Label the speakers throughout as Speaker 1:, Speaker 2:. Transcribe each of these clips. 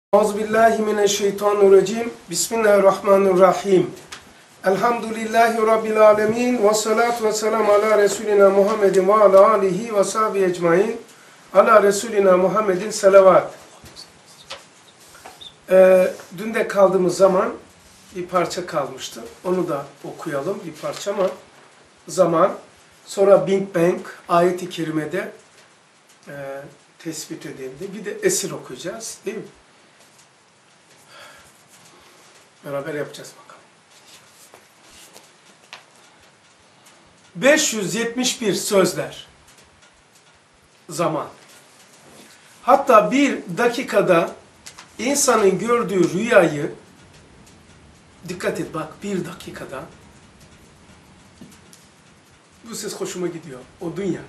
Speaker 1: Euzubillahimineşşeytanirracim. Bismillahirrahmanirrahim. Elhamdülillahi Rabbil alemin. Ve salatu ve selamu ala Resulina Muhammedin ve ala alihi ve sahbihi ecmain. Ala Resulina Muhammedin selavat. Dün de kaldığımız zaman bir parça kalmıştı. Onu da okuyalım bir parça ama zaman. Sonra Big Bang ayet-i kerimede tespit edildi. Bir de esir okuyacağız değil mi? Beraber yapacağız bakalım. 571 sözler. Zaman. Hatta bir dakikada insanın gördüğü rüyayı, dikkat et bak, bir dakikada, bu ses hoşuma gidiyor, o dünya.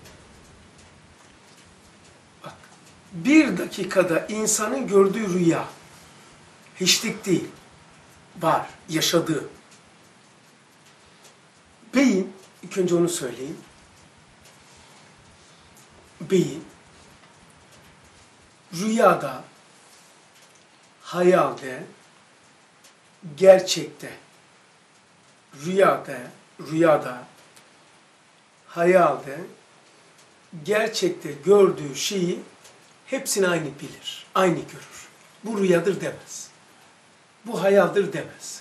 Speaker 1: Bak, bir dakikada insanın gördüğü rüya, hiçlik değil, var, yaşadığı. Beyin, ilk önce onu söyleyeyim. Beyin, rüyada, hayalde, gerçekte, rüyada, hayalde, gerçekte gördüğü şeyi hepsini aynı bilir, aynı görür. Bu rüyadır demez. Bu hayaldir demez.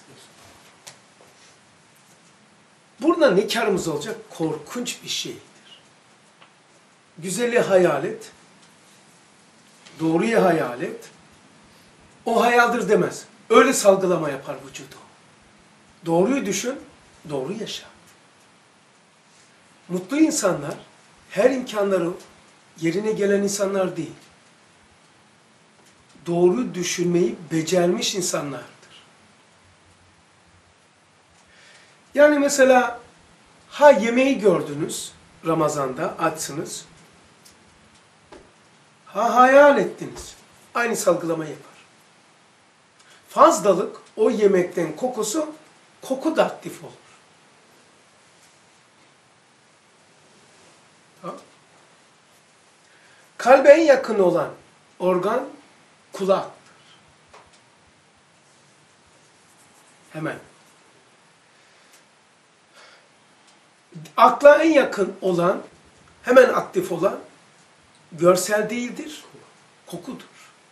Speaker 1: Burada ne karımız olacak? Korkunç bir şeydir. Güzeli hayal et, doğruyu hayal et, o hayaldir demez. Öyle salgılama yapar vücudu. Doğruyu düşün, doğru yaşa. Mutlu insanlar, her imkanları yerine gelen insanlar değil. Doğru düşünmeyi becermiş insanlardır. Yani mesela, yemeği gördünüz, Ramazan'da açsınız. Hayal ettiniz. Aynı salgılama yapar. Fazlalık, o yemekten koku da aktif olur. Kalbe en yakın olan organ kulaktır. Hemen. Akla en yakın olan, hemen aktif olan, görsel değildir, kokudur.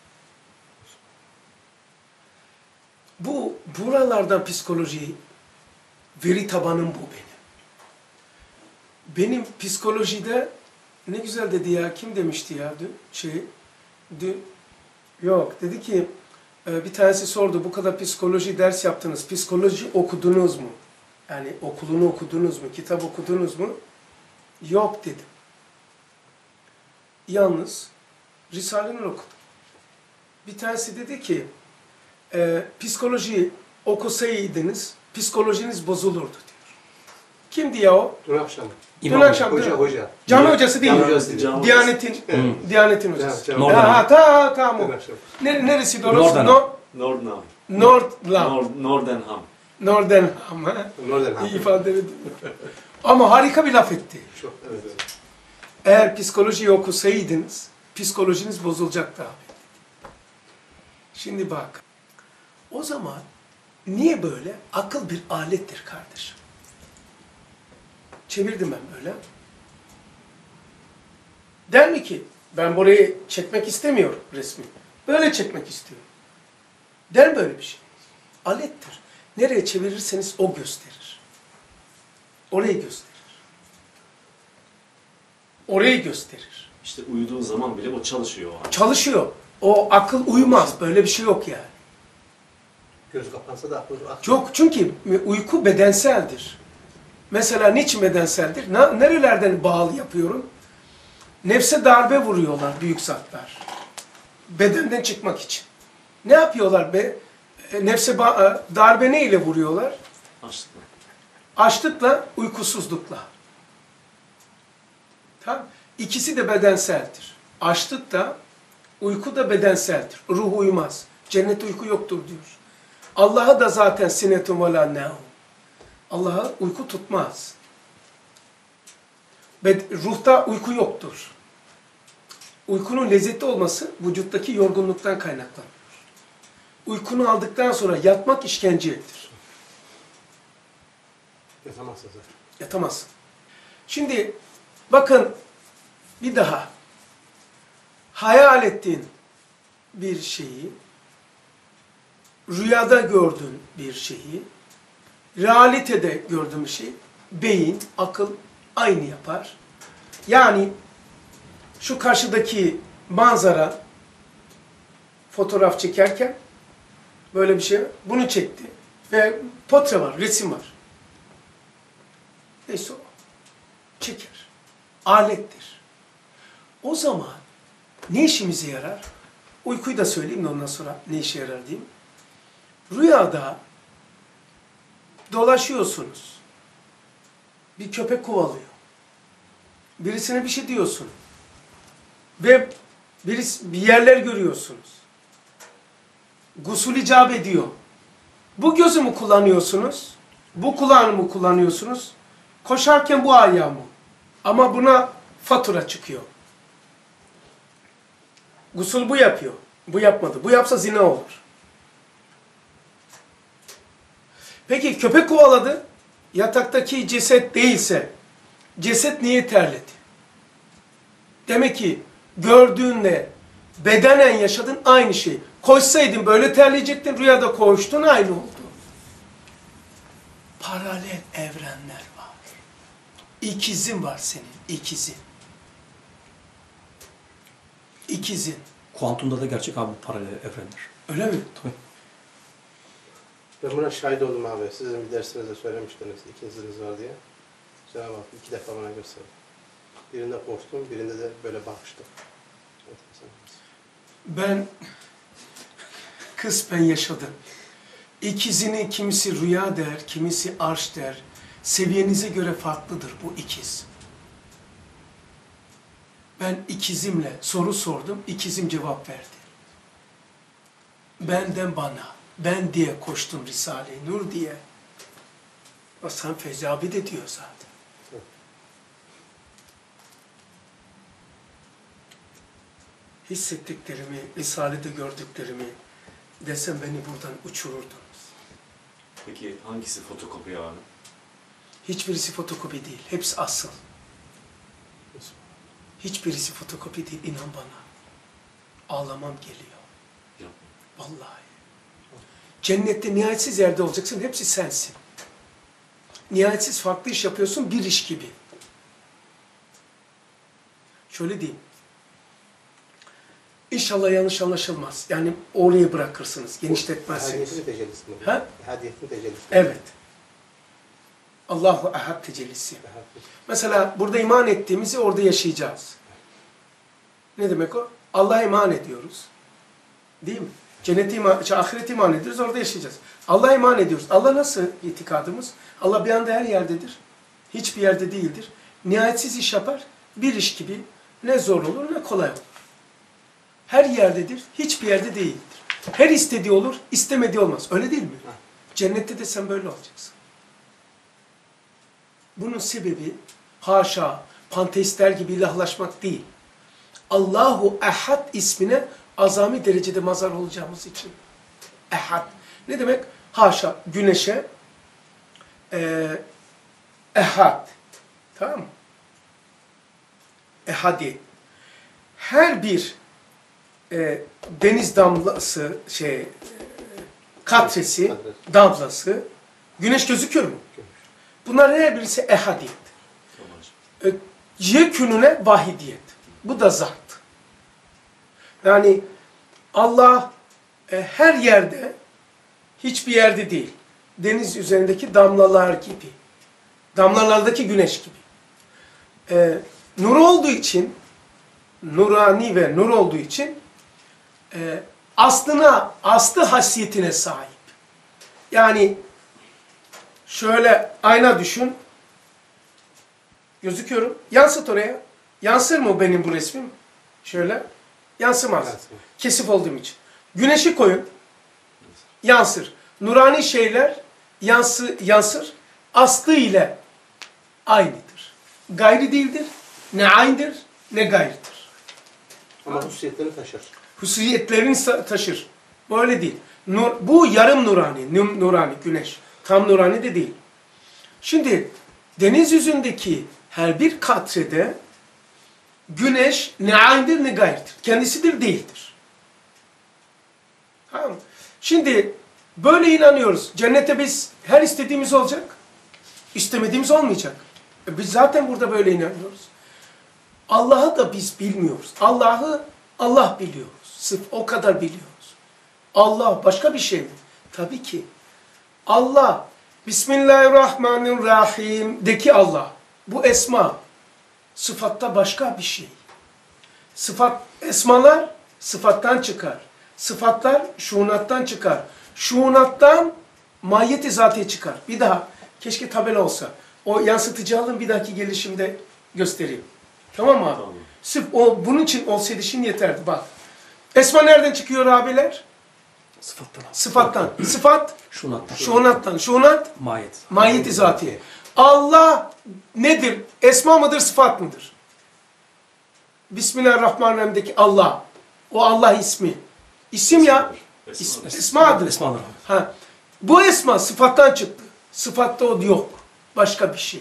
Speaker 1: Buralardan psikoloji, veri tabanım bu benim. Benim psikolojide, ne güzel dedi ya, kim demişti ya dün, dedi ki, bir tanesi sordu, bu kadar psikoloji ders yaptınız, psikoloji okudunuz mu? Yani okulunu okudunuz mu, kitap okudunuz mu? Yok dedim. Yalnız Risale-i Nur okudum. Bir tanesi dedi ki, psikoloji okusaydınız, psikolojiniz bozulurdu diyor. Kimdi ya o?
Speaker 2: Dün akşam.
Speaker 1: Dün akşam.
Speaker 2: Hoca.
Speaker 1: Cami hocası değil mi? Diyanet'in hocası. Tamam o. Neresi doğrusu?
Speaker 3: Nordenham.
Speaker 1: İyi ifade edildi. Ama harika bir laf etti.
Speaker 2: Evet.
Speaker 1: Eğer psikolojiyi okusaydınız, psikolojiniz bozulacaktı abi. Şimdi bak, o zaman niye böyle? Akıl bir alettir kardeşim. Çevirdim ben böyle. Der mi ki, ben burayı çekmek istemiyorum resmi. Böyle çekmek istiyorum. Der böyle bir şey. Alettir. Nereye çevirirseniz o gösterir. Orayı gösterir. Orayı gösterir.
Speaker 3: İşte uyuduğun zaman bile o çalışıyor.
Speaker 1: Çalışıyor. O akıl uyumaz. Böyle bir şey yok yani.
Speaker 2: Göz kapansa da akıl.
Speaker 1: Yok, çünkü uyku bedenseldir. Mesela niçin bedenseldir? Nerelerden bağlı yapıyorum? Nefse darbe vuruyorlar büyük zatlar. Bedenden çıkmak için. Ne yapıyorlar nefse darbe ne ile vuruyorlar?
Speaker 3: Açlıkla.
Speaker 1: Açlıkla, uykusuzlukla. Tamam. İkisi de bedenseldir. Açlık da, uyku da bedenseldir. Ruh uyumaz. Cennet uyku yoktur diyor. Allah'a da zaten sinetun ve la nevm. Allah'a uyku tutmaz. Ruhta uyku yoktur. Uykunun lezzetli olması vücuttaki yorgunluktan kaynaklanıyor. Uykunu aldıktan sonra yatmak işkencedir.
Speaker 2: Yatamazsın zaten.
Speaker 1: Yatamazsın. Şimdi bakın bir daha. Hayal ettiğin bir şeyi, rüyada gördüğün bir şeyi, realitede gördüğün bir şeyi, beyin, akıl aynı yapar. Yani şu karşıdaki manzara fotoğraf çekerken böyle bir şey, bunu çekti ve portre var, resim var. Neyse o. Çeker. Alettir. O zaman ne işimize yarar? Uykuyu da söyleyeyim de ondan sonra ne işe yarar diyeyim. Rüyada dolaşıyorsunuz. Bir köpek kovalıyor. Birisine bir şey diyorsun. Ve bir yerler görüyorsunuz. Gusül icap ediyor. Bu gözü mü kullanıyorsunuz? Bu kulağını mı kullanıyorsunuz? Koşarken bu ayağı mı? Ama buna fatura çıkıyor. Gusül bu yapıyor. Bu yapmadı. Bu yapsa zina olur. Peki köpek kovaladı. Yataktaki ceset değilse ceset niye terledi? Demek ki gördüğünle bedenen yaşadın aynı şey. Koşsaydın böyle terleyecektin. Rüyada koştun aynı oldu. Paralel evrenler var. İkizin var senin. İkizin. İkizin.
Speaker 4: Kuantumda da gerçek abi bu paralel evrenler.
Speaker 1: Öyle mi?
Speaker 4: Tabii.
Speaker 2: Ben buna şahit oldum abi. Sizin bir dersinizde söylemiştiniz. İkiziniz var diye. Cenab-ı Hak 2 defa bana gösterdi. Birinde koştum, birinde de böyle bakıştım.
Speaker 1: Ben kısmen yaşadım. İkizini kimisi rüya der, kimisi arş der. Seviyenize göre farklıdır bu ikiz. Ben ikizimle soru sordum, ikizim cevap verdi. Benden bana, ben diye koştum Risale-i Nur diye. Hasan Feyzi abi de diyor zaten. Hissettiklerimi, Risale'de gördüklerimi desem beni buradan uçururdunuz.
Speaker 3: Peki hangisi fotokopi abi?
Speaker 1: Hiçbirisi fotokopi değil, hepsi asıl. Hiçbirisi fotokopi değil, inan bana. Ağlamam geliyor.
Speaker 3: Yapma.
Speaker 1: Vallahi. Cennette nihayetsiz yerde olacaksın, hepsi sensin. Nihayetsiz farklı iş yapıyorsun, bir iş gibi. Şöyle diyeyim. İnşallah yanlış anlaşılmaz. Yani oraya bırakırsınız, genişletmezsiniz.
Speaker 2: Hadiyetin tecellisi mi?
Speaker 1: Ha?
Speaker 2: Hadiyetin tecellisi.
Speaker 1: Evet. Allahu Ahad tecellisi. Mesela burada iman ettiğimizi orada yaşayacağız. Ne demek o? Allah'a iman ediyoruz. Değil mi? Cennete iman, ahirete iman ediyoruz, orada yaşayacağız. Allah'a iman ediyoruz. Allah nasıl itikadımız? Allah bir anda her yerdedir. Hiçbir yerde değildir. Nihayetsiz iş yapar. Bir iş gibi ne zor olur ne kolay olur. Her yerdedir, hiçbir yerde değildir. Her istediği olur, istemediği olmaz. Öyle değil mi? Cennette de sen böyle olacaksın. Bunun sebebi haşa, panteistler gibi ilahlaşmak değil. Allahu Ehad ismine azami derecede mazhar olacağımız için. Ehad. Ne demek? Haşa, güneşe ehad. Tamam mı? Ehadiyet. Her bir deniz damlası, katresi, damlası, güneş gözüküyor mu? Bunların her birisi ehadiyet. Yekününe vahidiyet. Bu da zat. Yani Allah her yerde, hiçbir yerde değil. Deniz üzerindeki damlalar gibi. Damlalardaki güneş gibi. Nur olduğu için, nurani ve nur olduğu için aslı hasiyetine sahip. Yani şöyle ayna düşün. Gözüküyorum. Yansıt oraya. Yansır mı benim bu resmim? Şöyle. Yansımaz. Kesif olduğum için. Güneşi koyun. Yansır. Nurani şeyler yansır. Aslı ile aynıdır. Gayri değildir. Ne aynıdır ne gayridir.
Speaker 2: Ama hususiyetlerini taşır.
Speaker 1: Hususiyetlerini taşır. Bu öyle değil. Bu yarım nurani, nurani, güneş. Tam nurani de değil. Şimdi deniz yüzündeki her bir katrede güneş ne aynıdır ne gayrıdır. Kendisidir değildir. Tamam mı? Şimdi böyle inanıyoruz. Cennete biz her istediğimiz olacak. İstemediğimiz olmayacak. Biz zaten burada böyle inanıyoruz. Allah'ı da biz bilmiyoruz. Allah'ı Allah biliyoruz. Sırf o kadar biliyoruz. Allah başka bir şey mi? Tabii ki. Allah, Bismillahirrahmanirrahim'deki Allah. Bu esma. Sıfatta başka bir şey. Esmalar sıfattan çıkar. Sıfatlar şuunattan çıkar. Şuunattan mahiyeti zatiye çıkar. Bir daha. Keşke tabela olsa. O yansıtıcı alın bir dahaki gelişimde göstereyim. Tamam mı abi?
Speaker 3: Tamam.
Speaker 1: Sırf bunun için olsaydı şimdi yeterdi. Bak. Esma nereden çıkıyor abiler?
Speaker 4: Sıfattan.
Speaker 1: Sıfattan. Sıfat
Speaker 4: Şunattan.
Speaker 1: şuunattan. Şuunat
Speaker 4: Mahiyet.
Speaker 1: mahiyeti zatiye. Allah nedir? Esma mıdır, sıfat mıdır? Bismillahirrahmanirrahim'deki Allah. O Allah ismi. İsim ya. Esmadır.
Speaker 4: Esmadır abi.
Speaker 1: Ha. Bu esma sıfattan çıktı. Sıfatta o yok. Başka bir şey.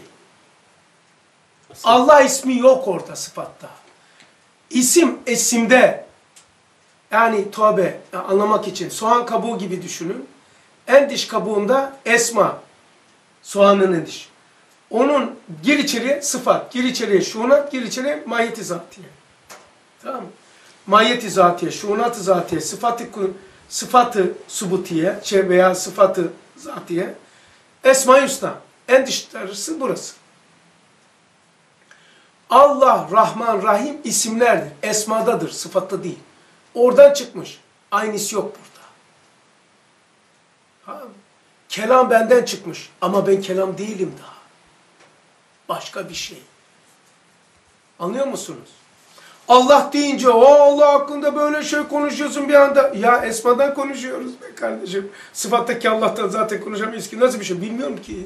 Speaker 1: Allah ismi yok orada sıfatta. İsim esimde. Yani tövbe anlamak için soğan kabuğu gibi düşünün. En dış kabuğunda esma. Soğanın en dış. Onun gir içeriye sıfat, gir içeriye şuunat, gir içeriye mahiyeti zatiye. Tamam mı? Mahiyeti zatiye, şuunat-ı zatiye, sıfatı subutiye veya sıfatı zatiye. Esma-i Hüsna. En dışarısı burası. Allah, Rahman, Rahim isimlerdir. Esmadadır, sıfatta değil. Oradan çıkmış. Aynısı yok burada. Tamam mı? Kelam benden çıkmış. Ama ben kelam değilim daha. Başka bir şey. Anlıyor musunuz? Allah deyince o Allah hakkında böyle şey konuşuyorsun bir anda. Ya esmadan konuşuyoruz be kardeşim. Sıfattaki Allah'tan zaten konuşamayız ki. Nasıl bir şey? Bilmiyorum ki.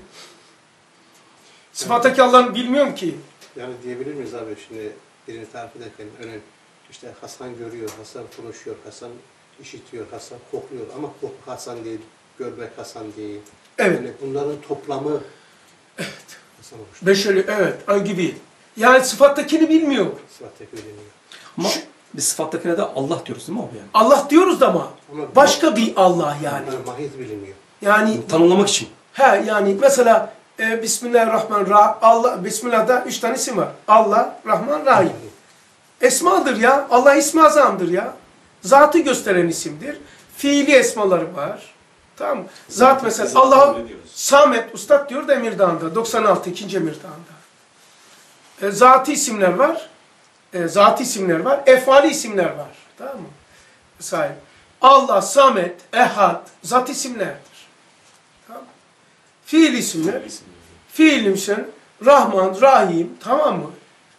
Speaker 1: Sıfattaki Allah'ını bilmiyorum ki.
Speaker 2: Yani diyebilir miyiz abi şimdi birini tarif ederken örneğin işte Hasan görüyor, Hasan konuşuyor, Hasan işitiyor, Hasan kokluyor ama koku Hasan değil, görmek Hasan değil.
Speaker 1: Evet.
Speaker 2: Yani bunların toplamı Hasan oluştu.
Speaker 1: Beşeri, evet, gibi. Yani sıfattakini bilmiyor.
Speaker 2: Sıfattaki biliniyor.
Speaker 4: Ama biz sıfattakine de Allah diyoruz değil mi abi yani?
Speaker 1: Allah diyoruz da ama başka bir Allah yani.
Speaker 2: Bunlar mahiyet biliniyor.
Speaker 1: Yani
Speaker 4: Tanımlamak için.
Speaker 1: yani mesela Bismillahirrahmanirrahim. Allah, Bismillah'da 3 tane isim var. Allah, Rahman, Rahim. Esmadır ya. Allah ismi azamdır ya. Zatı gösteren isimdir. Fiili esmaları var. Tamam mı? Zat mesela Allah'a Samet Ustad diyor da Emirdağ'ında. 96. 2. Emirdağ'ında. Zatı isimler var. Zatı isimler var. Efali isimler var. Tamam mı? Sahip. Allah, Samet, Ehad, zat isimlerdir. Tamam mı? Fiil isimler. Fiil isimler. Rahman, Rahim. Tamam mı?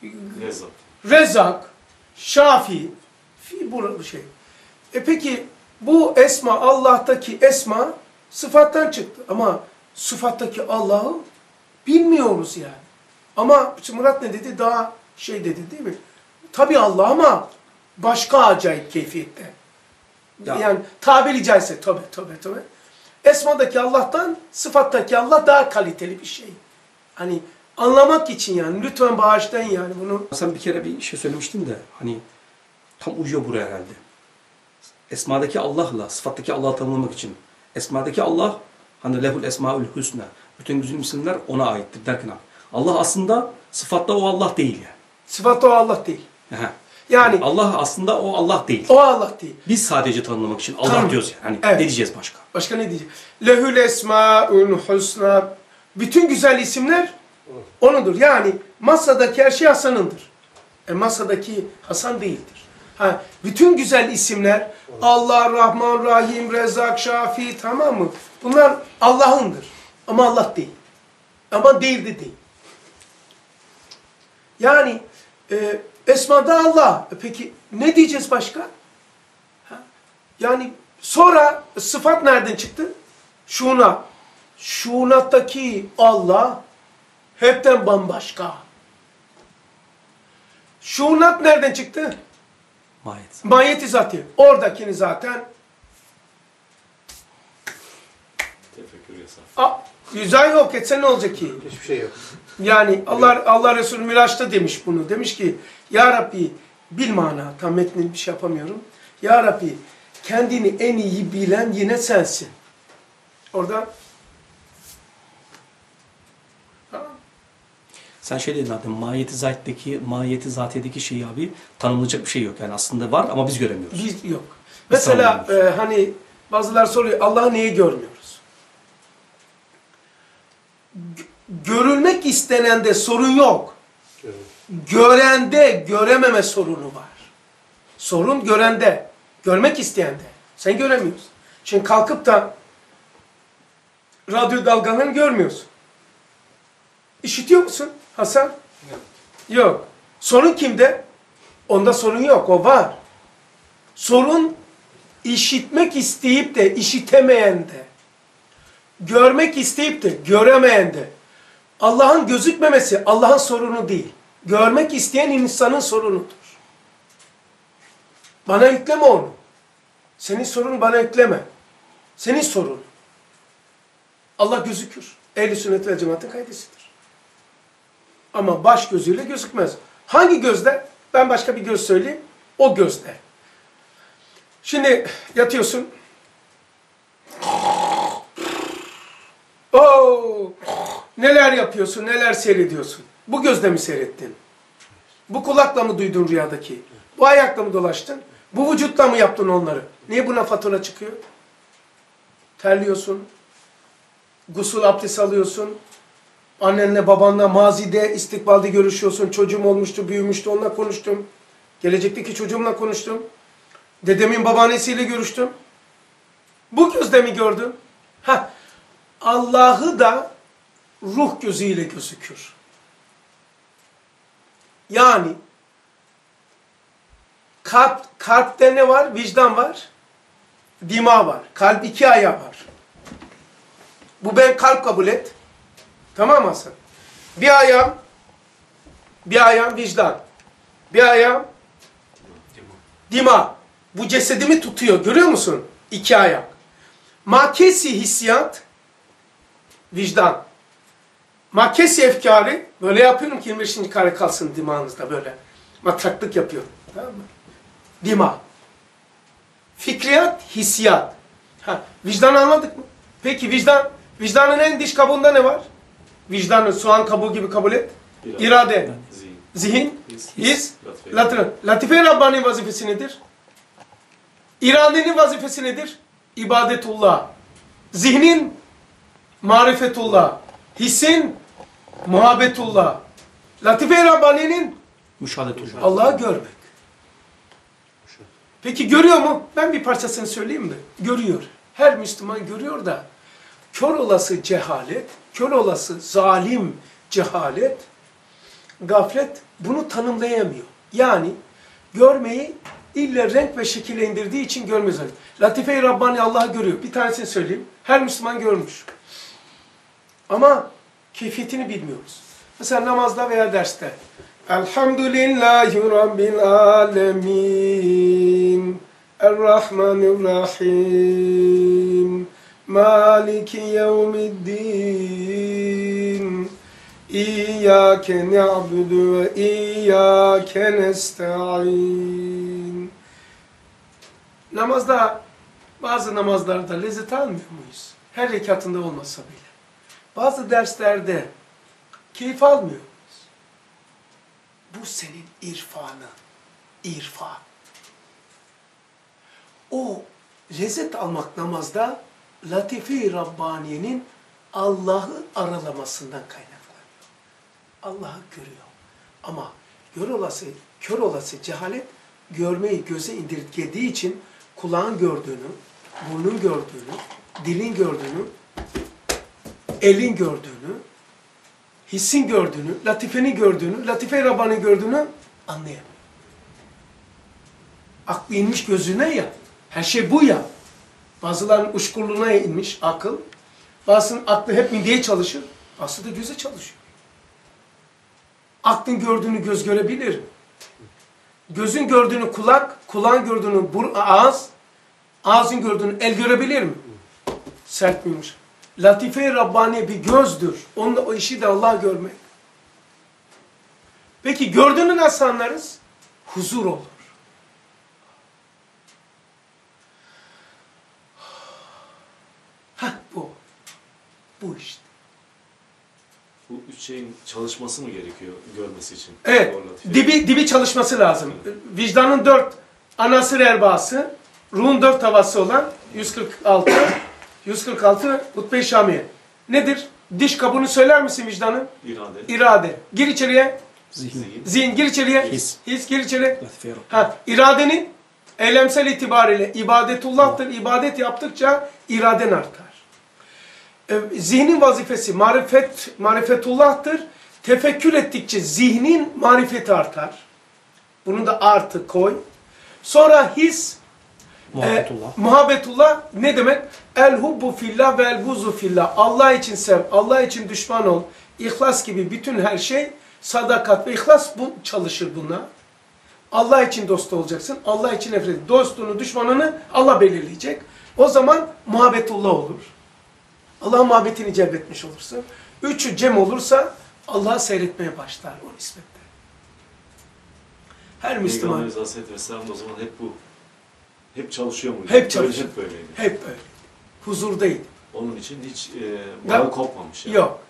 Speaker 1: Rezak, Şafi. Bu şey. Peki bu esma, Allah'taki esma sıfattan çıktı. Ama sıfattaki Allah'ı bilmiyoruz yani. Ama Murat ne dedi? Daha şey dedi değil mi? Tabii Allah ama başka acayip keyfiyette. Yani tabiri caizse tabii. Esmadaki Allah'tan sıfattaki Allah daha kaliteli bir şey. Hani anlamak için yani lütfen bağışlayın yani bunu.
Speaker 4: Sen bir kere bir şey söylemiştin de hani tam uyuyor buraya herhalde. Esmadaki Allah'la sıfattaki Allah'ı tanımlamak için. Esmadaki Allah hani lehul esmaül hüsna. Bütün güzel isimler ona aittir derken abi. Allah aslında sıfatta o Allah değil yani.
Speaker 1: Sıfatta o Allah değil.
Speaker 4: Aha.
Speaker 1: Yani
Speaker 4: Allah aslında o Allah değil.
Speaker 1: O Allah değil.
Speaker 4: Biz sadece tanımlamak için Allah
Speaker 1: Tanım.
Speaker 4: diyoruz yani. Hani
Speaker 1: Evet.
Speaker 4: ne diyeceğiz başka?
Speaker 1: Başka ne diyeceğim? Lehül esmaül husna. Bütün güzel isimler O'nundur. Yani masadaki her şey Hasan'ındır. Masadaki Hasan değildir. Bütün güzel isimler Allah, Rahman, Rahim, Rezak, Şafi, tamam mı? Bunlar Allah'ındır. Ama Allah değil. Ama değil de değil. Yani esmada Allah. Peki ne diyeceğiz başka? Yani sonra sıfat nereden çıktı? Şuna. Şunattaki Allah hepten bambaşka. Şunat nereden çıktı?
Speaker 4: Mahiyet.
Speaker 1: Mahiyeti zati. Oradakini zaten
Speaker 3: estağfurullah.
Speaker 1: Yüzden yok etse ne olacak ki?
Speaker 2: Hiçbir şey yok.
Speaker 1: Yani Allah Resulü Miraç'ta demiş bunu. Demiş ki Ya Rabbi bil mana tam metnini bir şey yapamıyorum. Ya Rabbi kendini en iyi bilen yine sensin. Orada
Speaker 4: Sen şey dedin zaten mahiyeti zatiyedeki şeyi abi tanımlayacak bir şey yok. Yani aslında var ama biz göremiyoruz.
Speaker 1: biz yok. Mesela hani bazılar soruyor Allah'ı niye görmüyoruz? Görülmek istenende sorun yok. Görende görememe sorunu var. Sorun görende, görmek isteyende. Sen göremiyorsun. Şimdi kalkıp da radyo dalgalarını görmüyorsun. İşitiyor musun Hasan?
Speaker 2: Yok.
Speaker 1: Yok. Sorun kimde? Onda sorun yok, o var. Sorun işitmek isteyip de işitemeyende. Görmek isteyip de göremeyende. Allah'ın gözükmemesi Allah'ın sorunu değil. Görmek isteyen insanın sorunudur. Bana yükleme onu. Senin sorun bana yükleme. Senin sorun. Allah gözükür. Ehl-i sünnet ve cemaatin kaydesidir. Ama baş gözüyle gözükmez. Hangi gözde? Ben başka bir göz söyleyeyim. O gözde. Şimdi yatıyorsun. Oo, neler yapıyorsun, neler seyrediyorsun? Bu gözle mi seyrettin? Bu kulakla mı duydun rüyadaki? Bu ayakla mı dolaştın? Bu vücutla mı yaptın onları? Niye buna fatura çıkıyor? Terliyorsun. Gusül abdesti alıyorsun. Annenle babanla mazide, istikbalde görüşüyorsun. Çocuğum olmuştu, büyümüştü, onunla konuştum. Gelecekteki çocuğumla konuştum. Dedemin babaannesiyle görüştüm. Bu gözle mi gördün? Allah'ı da ruh gözüyle gözükür. Yani kalpte ne var? Vicdan var. Dima var. Kalp iki ayağı var. Bu ben kalp kabul et. Tamam mı Hasan? Bir ayağım vicdan. Bir ayağım dima. Bu cesedimi tutuyor. Görüyor musun? İki ayak. Makesi hissiyat, vicdan. Makesi efkarı, böyle yapıyorum ki 25. kare kalsın dimağınızda böyle. Matraklık yapıyorum. Tamam mı? Dima. Fikriyat, hissiyat. Vicdan anladık mı? Peki vicdanın en dış kabuğunda ne var? Vicdanı soğan kabuğu gibi kabul et. İrade, zihin, his, latife-i Rabbani vazifesi nedir? İradenin vazifesi nedir? İbadetullah. Zihnin marifetullah. Hissin muhabbetullah. Latife-i Rabbani'nin
Speaker 4: Müşahadetullah.
Speaker 1: Allah'ı görmek. Peki görüyor mu? Ben bir parçasını söyleyeyim mi? Görüyor. Her Müslüman görüyor da kör olası cehalet, kör olası zalim cehalet, gaflet bunu tanımlayamıyor. Yani görmeyi illa renk ve şekilde indirdiği için görmez. Latife-i Rabbani Allah'ı görüyor. Bir tanesini söyleyeyim. Her Müslüman görmüş. Ama keyfiyetini bilmiyoruz. Mesela namazda veya derste. Elhamdülillahi Rabbil alemin. Errahmanirrahim. Maliki yevmiddin. İyyâke ne'budu ve iyyâke nesta'in. Namazda, bazı namazlarda lezzet almıyor muyuz? Her rekatında olmasa bile. Bazı derslerde keyif almıyor muyuz? Bu senin irfanın. İrfan. O lezzet almak namazda Latife-i Rabbaniye'nin Allah'ı aralamasından kaynaklanıyor. Allah'ı görüyor. Ama kör olası cehalet görmeyi göze indirgediği için kulağın gördüğünü, burnun gördüğünü, dilin gördüğünü, elin gördüğünü, hissin gördüğünü, latifenin gördüğünü, Latife-i Rabbani gördüğünü anlayamıyor. Aklı inmiş gözüne ya, her şey bu ya. Bazılarının uçkurluğuna inmiş akıl, bazısının aklı hep mideye çalışır, aslında göze çalışıyor. Aklın gördüğünü göz görebilir mi? Gözün gördüğünü kulak, kulağın gördüğünü ağız, ağzın gördüğünü el görebilir mi? Sert miymiş? Latife-i Rabbani bir gözdür. Onunla o işi de Allah görmek. Peki gördüğünü nasıl anlarız? Huzur olur. Hah bu. Bu işte.
Speaker 3: Bu üç şeyin çalışması mı gerekiyor görmesi için?
Speaker 1: Evet.
Speaker 3: O latife.
Speaker 1: Dibi çalışması lazım. Vicdanın 4 anasır erbası, ruhun 4 havası olan 146 Hutbe-i Şamiye. Nedir? Diş kabuğunu söyler misin vicdanın?
Speaker 3: İrade.
Speaker 1: İrade. Gir içeriye.
Speaker 4: Zihin.
Speaker 1: Zihin. Gir içeriye.
Speaker 4: His.
Speaker 1: His. Gir içeriye.
Speaker 4: Latife-i Rabbani.
Speaker 1: Ha, iradenin eylemsel itibariyle ibadetullah'tır. İbadet yaptıkça iraden artar. Zihnin vazifesi marifetullah'tır. Tefekkür ettikçe zihnin marifeti artar. Bunu da artı koy. Sonra his,
Speaker 4: Muhabbetullah.
Speaker 1: muhabbetullah ne demek? El hubbu fillah ve el buzu fillah. Allah için sev, Allah için düşman ol. İhlas gibi bütün her şey, sadakat ve ihlas bu çalışır buna. Allah için dost olacaksın, Allah için nefret. Dostunu, düşmanını Allah belirleyecek. O zaman muhabbetullah olur. Allah'ın muhabbetini celbetmiş olursun. Üçü cem olursa Allah'ı seyretmeye başlar o nispetle. Her Müslüman
Speaker 3: Peygamberimiz Aleyhisselatü Vesselam da o zaman hep bu. Hep çalışıyor muydu?
Speaker 1: hep çalışır.
Speaker 3: Hep böyleydi.
Speaker 1: Hep böyle. Huzurdaydı.
Speaker 3: Onun için hiç bağı kopmamış yani.
Speaker 1: Yok.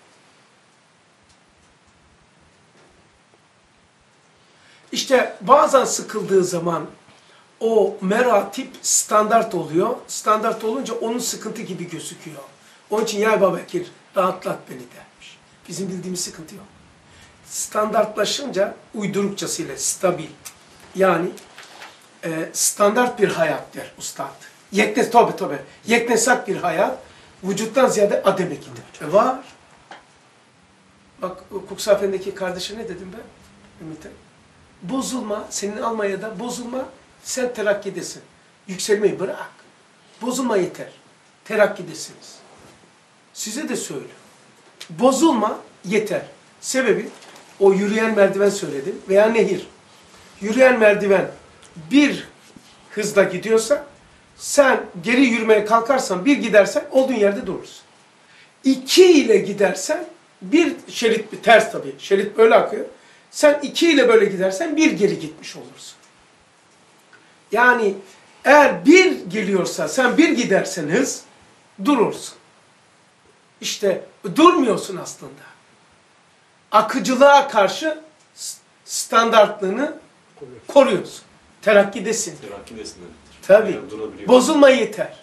Speaker 1: İşte bazen sıkıldığı zaman o meratip standart oluyor. Standart olunca onun sıkıntı gibi gözüküyor. Onun için ya Ebu Bekir rahatlat beni dermiş. Bizim bildiğimiz sıkıntı yok. Standartlaşınca uydurukçasıyla stabil. Yani standart bir hayat der ustad. Tabii. Yeknesak bir hayat vücuttan ziyade ademe gider. Var. Bak Kuksafen'deki kardeşe ne dedim ben? Ümit'e. Bozulma, senin Almanya'da bozulma, sen terakkidesin. Yükselmeyi bırak. Bozulma yeter. Terakkidesiniz. Size de söylüyorum. Bozulma yeter. Sebebi o yürüyen merdiven söyledim veya nehir. Yürüyen merdiven bir hızla gidiyorsa sen geri yürümeye kalkarsan bir gidersen olduğun yerde durursun. 2 ile gidersen bir şerit ters tabii. Şerit böyle akıyor. Sen 2 ile böyle gidersen bir geri gitmiş olursun. Yani eğer bir geliyorsa sen bir gidersen hız durursun. İşte durmuyorsun aslında. Akıcılığa karşı standartlığını koruyorsun. Terakkidesin.
Speaker 3: Terakkidesin demektir.
Speaker 1: Tabii.
Speaker 3: Yani durabiliyor.
Speaker 1: Bozulma yeter.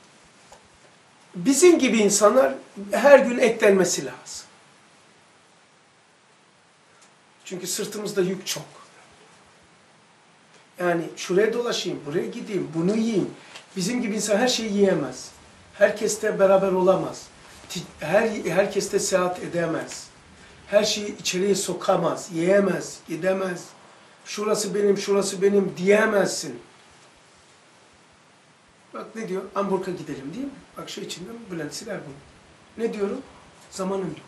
Speaker 1: Bizim gibi insanlar her gün eklenmesi lazım. Çünkü sırtımızda yük çok. Yani şuraya dolaşayım, buraya gideyim, bunu yiyeyim. Bizim gibi insan her şeyi yiyemez. Herkesle beraber olamaz. Herkesle seyahat edemez. Her şeyi içeriye sokamaz, yiyemez, gidemez. Şurası benim diyemezsin. Bak ne diyor? Hamburg'a gidelim değil mi? Bak şey içinde Bülent siler bunu. Ne diyorum? Zamanın yok.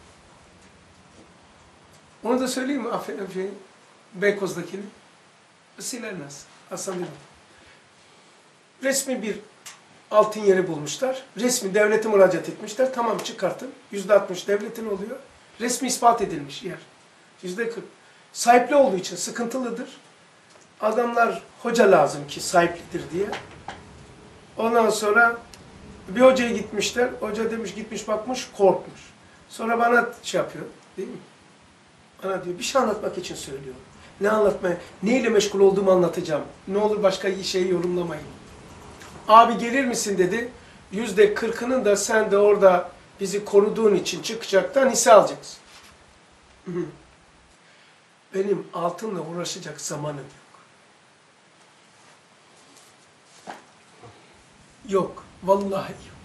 Speaker 1: Onu da söyleyeyim mi? Beykoz'dakini. Siler nasıl? Hasan Bilal. Resmi bir altın yeri bulmuşlar. Resmi devlete müracaat etmişler. Tamam çıkartın. %60 devletin oluyor. Resmi ispat edilmiş yer. %40. Sahipli olduğu için sıkıntılıdır. Adamlar hoca lazım ki sahiplidir diye. Ondan sonra bir hocaya gitmişler. Hoca demiş gitmiş bakmış korkmuş. Sonra bana şey yapıyor. Değil mi? Bana diyor bir şey anlatmak için söylüyorum. Ne anlatmaya? Neyle meşgul olduğumu anlatacağım. Ne olur başka şeyi yorumlamayın. Abi gelir misin dedi. %40'ının da sen de orada bizi koruduğun için çıkacaktan hisse alacaksın. Benim altınla uğraşacak zamanım yok. Yok. Vallahi yok.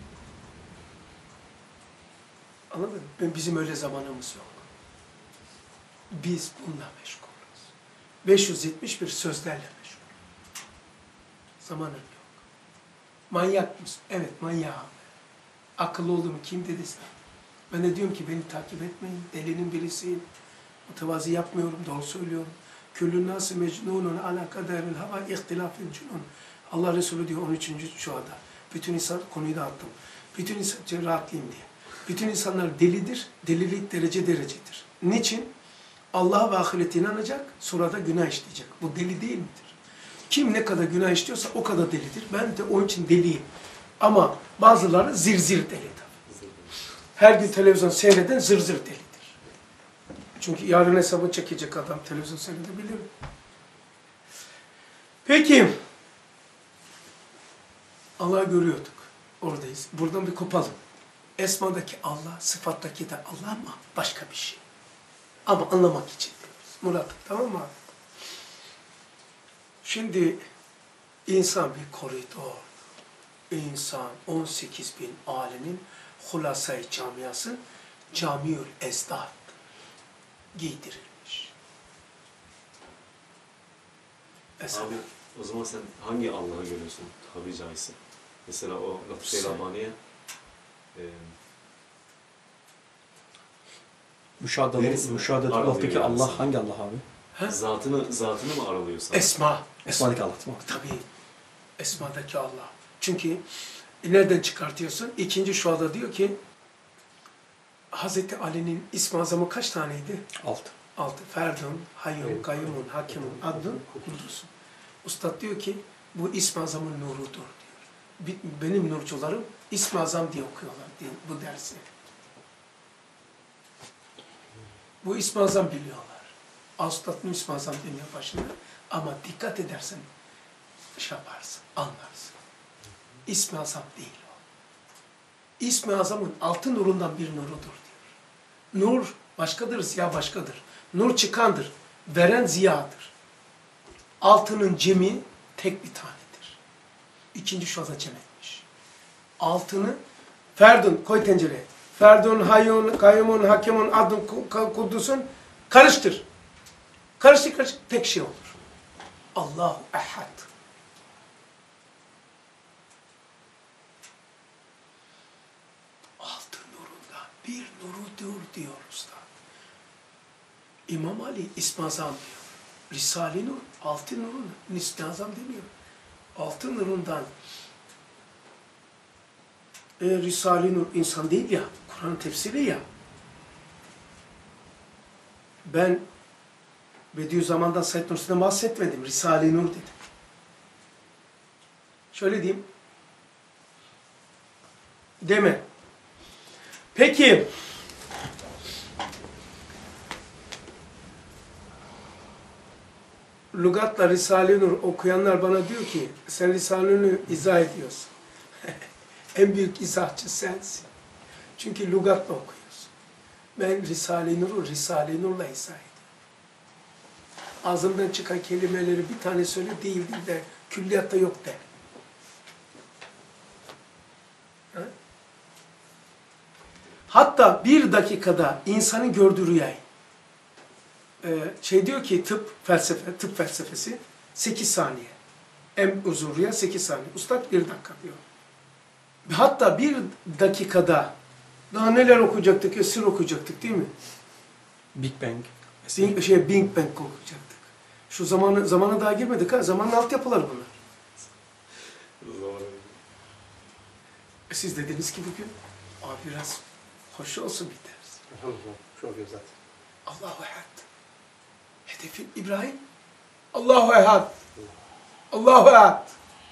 Speaker 1: Anladın mı? Bizim öyle zamanımız yok. Biz bununla meşgulüz. 571 sözlerle meşgul. Zamanım yok. Manyak mısın? Evet manyağım. Akıllı olduğumu kim dedi sana? Ben de diyorum ki beni takip etmeyin. Delinin birisiyim. Mütevazi yapmıyorum. Doğru söylüyorum. Küllün nâsı mecnûnun alâ kaderil hava ihtilâfil cünûn. Allah Resulü diyor 13. şuada. Bütün insan konuyu da attım. Bütün insan rahatlayayım diye. Bütün insanlar delidir, delilik derece derecedir. Niçin? Allah'a ve ahirete inanacak, sonra da günah işleyecek. Bu deli değil midir? Kim ne kadar günah işliyorsa o kadar delidir. Ben de onun için deliyim. Ama bazıları zir zir deli tabii. Her gün televizyon seyreden zır zır delidir. Çünkü yarın hesabını çekecek adam televizyon seyredebilir. Peki, Allah'ı görüyorduk. Oradayız. Buradan bir kopalım. Esma'daki Allah, sıfattaki de Allah ama başka bir şey. Ama anlamak için diyoruz. Murat, tamam mı abi? Şimdi insan bir koridor. İnsan 18 bin alemin Hulasay camiası Camiül Ezdad giydirilmiş. Mesela,
Speaker 3: Abi o zaman sen hangi Allah'ı görüyorsun tabi caizse? Mesela o Lafı-i Rabbaniye
Speaker 4: müşahadetü Allah'taki Allah hangi Allah abi?
Speaker 3: zatını mı aralıyor sana?
Speaker 4: Esma'daki Allah tamam.
Speaker 1: Tabii. Esma'daki Allah. Çünkü nereden çıkartıyorsun? İkinci şuada diyor ki Hazreti Ali'nin ismi azamı kaç taneydi? 6. Ferdun, Hayyun, Kayyumun, Hakimun, Adlun, Kudüs'ün. Ustad diyor ki bu ismi azamın nurudur diyor. Benim nurcularım ismi azam diye okuyorlar diye, bu dersi. Bu ismi azam biliyorlar. Ustad'ın ismi azam demiyor başına. Ama dikkat edersen şey yaparsın, anlarsın. İsmi azam değil o. İsmi azamın altı nurundan bir nurudur diyor. Nur başkadır, ziya başkadır. Nur çıkandır, veren ziyadır. Altının cemi tek bir tanedir. İkinci şuada cem etmiş. Altını, Ferdun, koy tencereye. Ferdun, Hayyun, Kayyumun, Hakimun, Adun, Kudüs'ün karıştır. Karıştır, tek şey olur. Allahu Ehad. Altı nurunda bir nurudur diyor usta. İmam Ali İsmi Azam diyor. Risale-i Nur altı nurun İsmi Azam demiyor. Altı nurundan Risale-i Nur insan değil ya, Kur'an tefsiri ya. Ben Bediüzzaman'dan Said Nursi'den bahsetmedim. Risale-i Nur dedim. Şöyle diyeyim. Deme. Peki. Lügatla Risale-i Nur okuyanlar bana diyor ki sen Risale-i Nur'u izah ediyorsun. En büyük izahçı sensin. Çünkü lügatla okuyorsun. Ben Risale-i Nur'u Risale-i Nur'la izah ediyorum. Ağzımdan çıkan kelimeleri bir tane söyle değildir de, külliyatta yok de. Ha? Hatta bir dakikada insanın gördüğü rüyayı, diyor ki tıp felsefesi 8 saniye. En uzun rüya 8 saniye. Ustad 1 dakika diyor. Hatta bir dakikada daha neler okuyacaktık ya, sır okuyacaktık değil mi?
Speaker 4: Big Bang.
Speaker 1: Big Bang okuyacaktık. Şu zamana daha girmedik ha. Zamanın altyapıları bunlar. Siz dediniz ki bugün abi biraz hoş olsun bir ders.
Speaker 2: Çok güzel.
Speaker 1: Allahu Ehad. Hedefin İbrahim. Allahu Ehad. Allahu Ehad.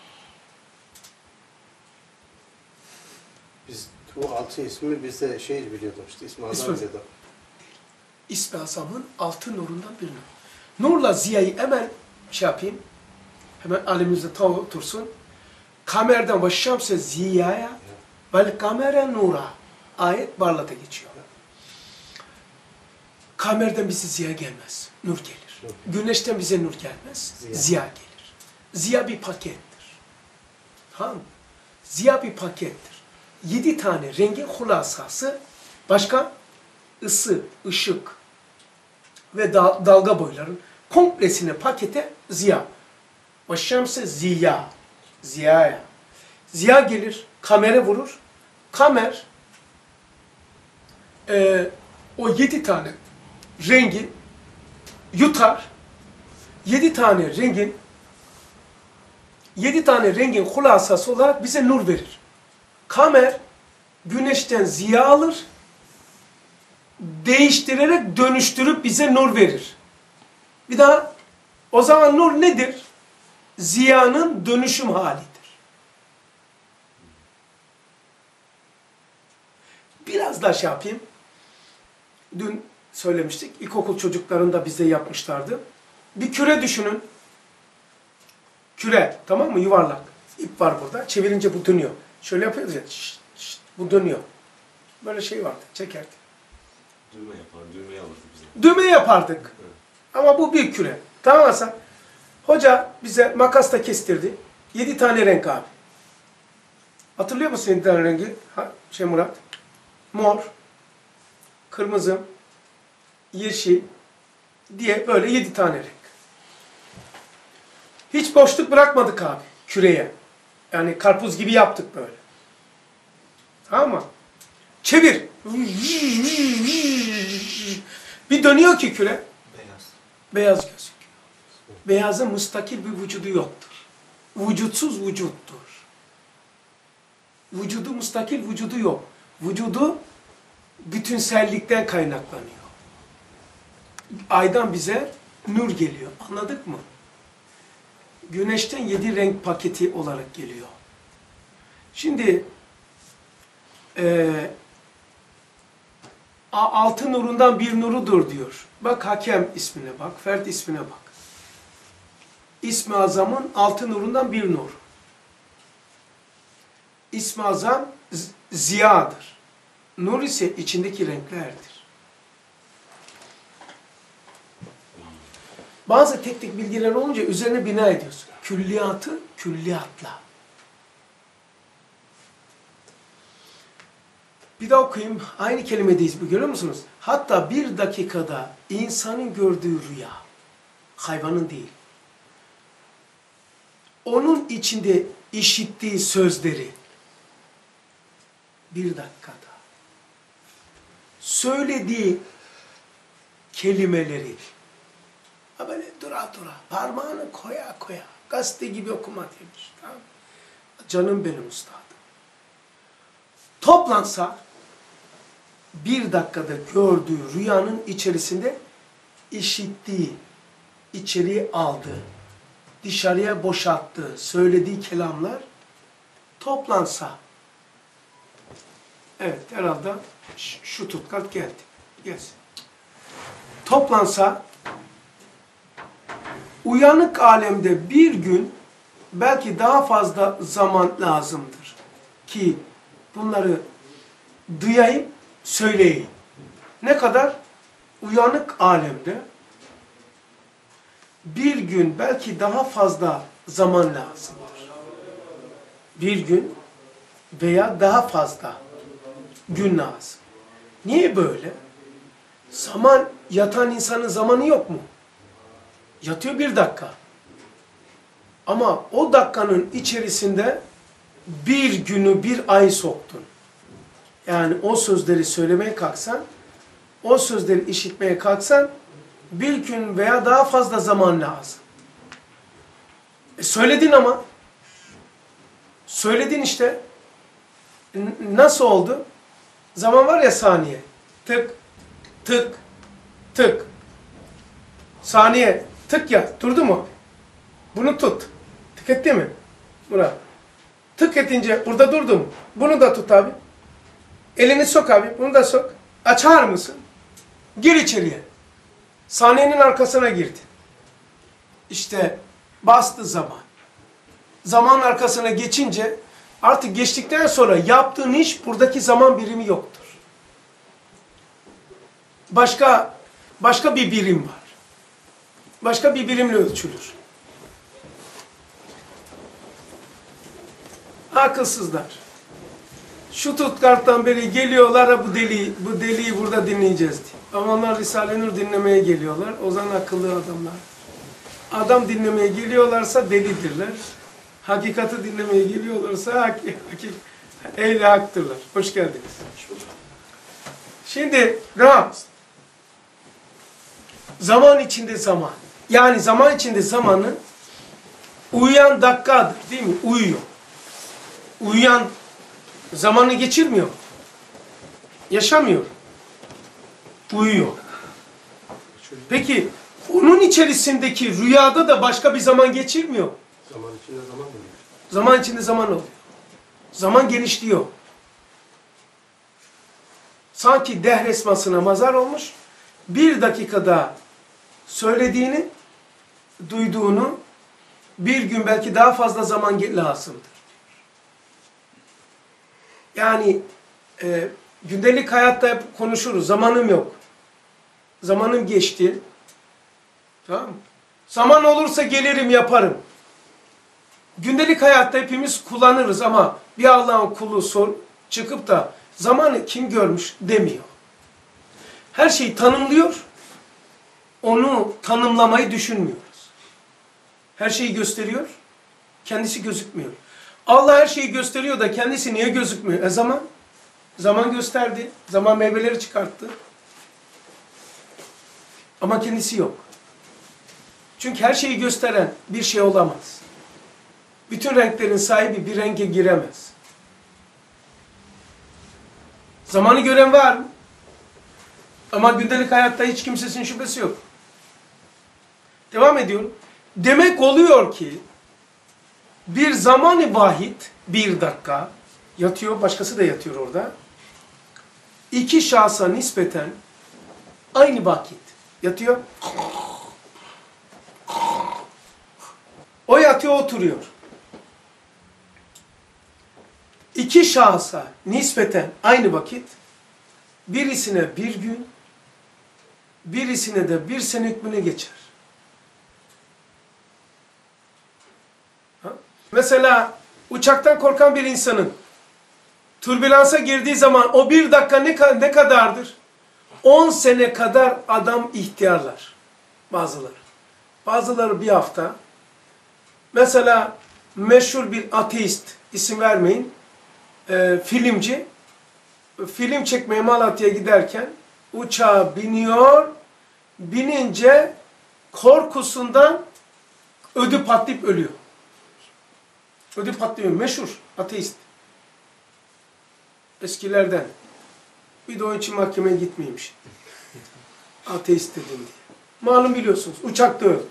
Speaker 2: Biz bu 6 ismi biz de biliyorduk işte İsmi Azam biliyorduk.
Speaker 1: İsmi Azam'ın altı nurundan bir nur. Nurla ziyayı hemen yapayım. Hemen alimizde otursun. Kamerden başlayacağımsa ziyaya vel kamera nura. Ayet barlada geçiyor. Kamerden bize ziya gelmez. Nur gelir. Güneşten bize nur gelmez. Ziya gelir. Ziya bir pakettir. Tamam mı? Ziya bir pakettir. 7 tane rengin hulasası, başka ısı, ışık ve dalga boyların komplesine pakete ziya. Başlayamsa ziya. Ziyaya. Ziya gelir, kamera vurur. Kamer o 7 tane rengi yutar. 7 tane rengin hulasası olarak bize nur verir. Kamer güneşten ziya alır, değiştirerek dönüştürüp bize nur verir. Bir daha, o zaman nur nedir? Ziyanın dönüşüm halidir. Biraz daha şey yapayım. Dün söylemiştik, ilkokul çocuklarında bize yapmışlardı. Bir küre düşünün. Küre, tamam mı? Yuvarlak. İp var burada. Çevirince bu dönüyor. Şöyle yapıyoruz ya, bu dönüyor. Böyle şey vardı, çekerdi.
Speaker 3: Düğme yapar, düğmeyi alırdı bize.
Speaker 1: Düğme yapardık.
Speaker 3: Evet.
Speaker 1: Ama bu bir küre. Tamam Hasan? Hoca bize makasla kestirdi. 7 tane renk abi. Hatırlıyor musun 7 tane rengi? Murat. Mor, kırmızı, yeşil diye böyle 7 tane renk. Hiç boşluk bırakmadık abi küreye. Yani karpuz gibi yaptık böyle. Tamam mı? Çevir. Bir dönüyor ki küre. Beyaz gözüküyor. Beyazın müstakil bir vücudu yoktur. Vücutsuz vücuttur. Vücudu müstakil vücudu yok. Vücudu bütünsellikten kaynaklanıyor. Aydan bize nur geliyor. Anladık mı? Güneşten 7 renk paketi olarak geliyor. Şimdi altı nurundan bir nurudur diyor. Bak Hakem ismine bak, Fert ismine bak. İsmi Azam'ın altı nurundan bir nur. İsmi Azam ziyadır. Nur ise içindeki renklerdir. Bazı teknik bilgiler olunca üzerine bina ediyorsun. Külliyatı külliyatla. Bir daha okuyayım. Aynı kelimedeyiz. Görüyor musunuz? Hatta bir dakikada insanın gördüğü rüya, hayvanın değil, onun içinde işittiği sözleri bir dakikada, söylediği kelimeleri, böyle dura dura, parmağını koya koya, gazete gibi okuma demiş. Tamam. Canım benim üstadım. Toplansa, bir dakikada gördüğü rüyanın içerisinde işittiği, içeriye aldığı, dışarıya boşalttığı, söylediği kelamlar toplansa, evet herhalde şu tutkat geldi, gelsin. Toplansa, uyanık alemde bir gün, belki daha fazla zaman lazımdır ki bunları duyayım, söyleyeyim. Ne kadar? Uyanık alemde bir gün, belki daha fazla zaman lazımdır. Bir gün veya daha fazla gün lazım. Niye böyle? Zaman, yatan insanın zamanı yok mu? Yatıyor bir dakika. Ama o dakikanın içerisinde bir günü, bir ay soktun. Yani o sözleri söylemeye kalksan, o sözleri işitmeye kalksan, bir gün veya daha fazla zaman lazım. Söyledin ama. Söyledin işte. Nasıl oldu? Zaman var ya saniye. Tık, tık, tık. Saniye, tık ya. Durdu mu? Bunu tut. Tık etti mi? Murat. Tık etince burada durdu mu? Bunu da tut abi. Elini sok abi. Bunu da sok. Açar mısın? Gir içeriye. Saniyenin arkasına girdi. İşte bastı zaman. Zamanın arkasına geçince artık geçtikten sonra yaptığın iş buradaki zaman birimi yoktur. Başka bir birim var. Başka bir birimle ölçülür. Akılsızlar. Şu tutkarttan beri geliyorlar bu deliği burada dinleyeceğiz diye. Ama onlar Risale-i Nur dinlemeye geliyorlar. O zaman akıllı adamlar. Adam dinlemeye geliyorlarsa delidirler. Hakikati dinlemeye geliyorlarsa ehli haktırlar. Hoş geldiniz. Şimdi rahat. Zaman içinde zaman. Yani zaman içinde zamanı uyuyan dakikadır değil mi? Uyuyor. Uyuyan zamanı geçirmiyor. Yaşamıyor. Uyuyor. Peki onun içerisindeki rüyada da başka bir zaman geçirmiyor.
Speaker 2: Zaman içinde zaman oluyor.
Speaker 1: Zaman içinde zaman oluyor. Zaman genişliyor. Sanki dehr esmasına mazar olmuş. Bir dakikada söylediğini, duyduğunu bir gün belki daha fazla zaman lazımdır. Yani gündelik hayatta hep konuşuruz. Zamanım yok. Zamanım geçti. Tamam mı? Zaman olursa gelirim yaparım. Gündelik hayatta hepimiz kullanırız ama bir Allah'ın kulu çıkıp da zamanı kim görmüş demiyor. Her şeyi tanımlıyor. Onu tanımlamayı düşünmüyoruz. Her şeyi gösteriyor. Kendisi gözükmüyor. Allah her şeyi gösteriyor da kendisi niye gözükmüyor? Zaman. Zaman gösterdi. Zaman meyveleri çıkarttı. Ama kendisi yok. Çünkü her şeyi gösteren bir şey olamaz. Bütün renklerin sahibi bir renge giremez. Zamanı gören var mı? Ama gündelik hayatta hiç kimsesin şüphesi yok. Devam ediyorum. Demek oluyor ki bir zaman-ı vahid, bir dakika yatıyor, başkası da yatıyor orada. İki şahsa nispeten aynı vakit yatıyor. O yatıyor, oturuyor. İki şahsa nispeten aynı vakit, birisine bir gün, birisine de bir sene hükmüne geçer. Mesela uçaktan korkan bir insanın türbülansa girdiği zaman o bir dakika ne kadardır? 10 sene kadar adam ihtiyarlar. Bazıları. Bazıları bir hafta. Mesela meşhur bir ateist, isim vermeyin, filmci, film çekmeye Malatya'ya giderken uçağa biniyor, binince korkusundan ödü patlayıp ölüyor. Ödü patlıyor. Meşhur ateist. Eskilerden. Bir de onun için mahkemeye gitmeymiş. Ateist dedim diye. Malum biliyorsunuz. Uçakta öldü.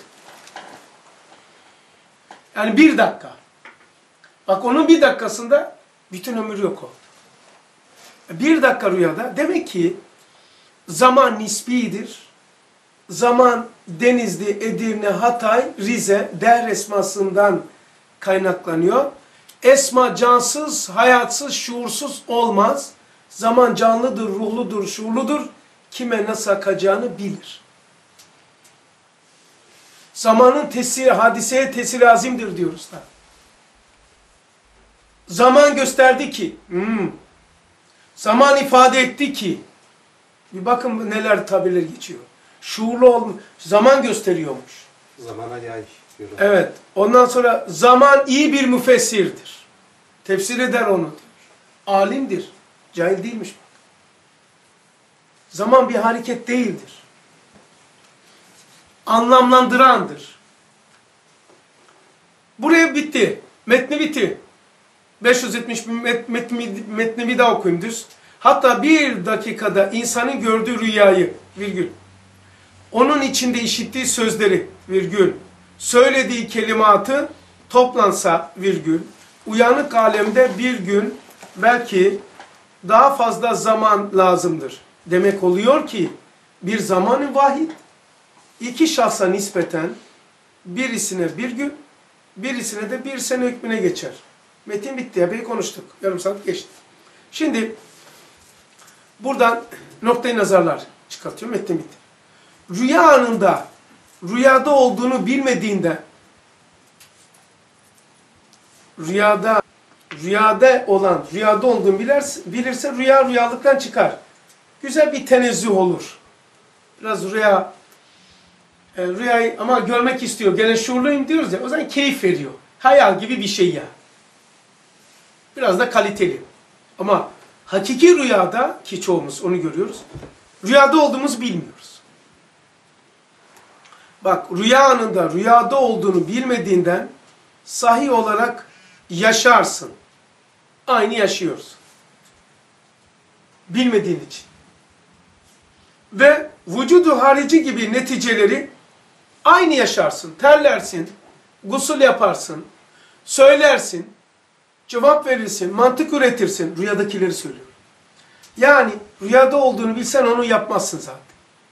Speaker 1: Yani bir dakika. Bak onun bir dakikasında bütün ömür yok oldu. Bir dakika rüyada. Demek ki zaman nisbidir. Zaman Denizli, Edirne, Hatay, Rize, dehr esmasından kaynaklanıyor. Esma cansız, hayatsız, şuursuz olmaz. Zaman canlıdır, ruhludur, şuurludur. Kime nasıl akacağını bilir. Zamanın tesiri, hadiseye tesiri azimdir diyoruz da. Zaman gösterdi ki, zaman ifade etti ki, bir bakın neler tabirler geçiyor. Şuurlu olmuş, zaman gösteriyormuş.
Speaker 2: Zamana yay diyorlar.
Speaker 1: Evet. Ondan sonra zaman iyi bir müfessirdir. Tefsir eder onu diyor. Alimdir. Cahil değilmiş bak. Zaman bir hareket değildir. Anlamlandırandır. Buraya bitti. Metni bitti. 570 metni bir daha okuyayım düz. Hatta bir dakikada insanın gördüğü rüyayı, virgül. Onun içinde işittiği sözleri, virgül. Söylediği kelimatı toplansa, virgül. Uyanık alemde bir gün belki daha fazla zaman lazımdır. Demek oluyor ki bir zaman-ı vahid iki şahsa nispeten birisine bir gün, birisine de bir sene hükmüne geçer. Metin bitti. Epey konuştuk. Yarım saat geçti. Şimdi buradan noktayı nazarlar çıkartıyor. Metin bitti. Rüya anında rüyada olduğunu bilmediğinde rüyada olduğunu bilirse rüyalıktan çıkar. Güzel bir tenezzüh olur. Biraz rüyayı ama görmek istiyor. Gene şuurluyum diyoruz ya. O zaman keyif veriyor. Hayal gibi bir şey ya. Biraz da kaliteli. Ama hakiki rüyada ki çoğumuz onu görüyoruz. Rüyada olduğumuzu bilmiyoruz. Bak rüya anında rüyada olduğunu bilmediğinden sahih olarak yaşarsın. Aynı yaşıyorsun. Bilmediğin için. Ve vücudu harici gibi neticeleri aynı yaşarsın. Terlersin, gusül yaparsın, söylersin, cevap verirsin, mantık üretirsin. Rüyadakileri söylüyorum. Yani rüyada olduğunu bilsen onu yapmazsın zaten.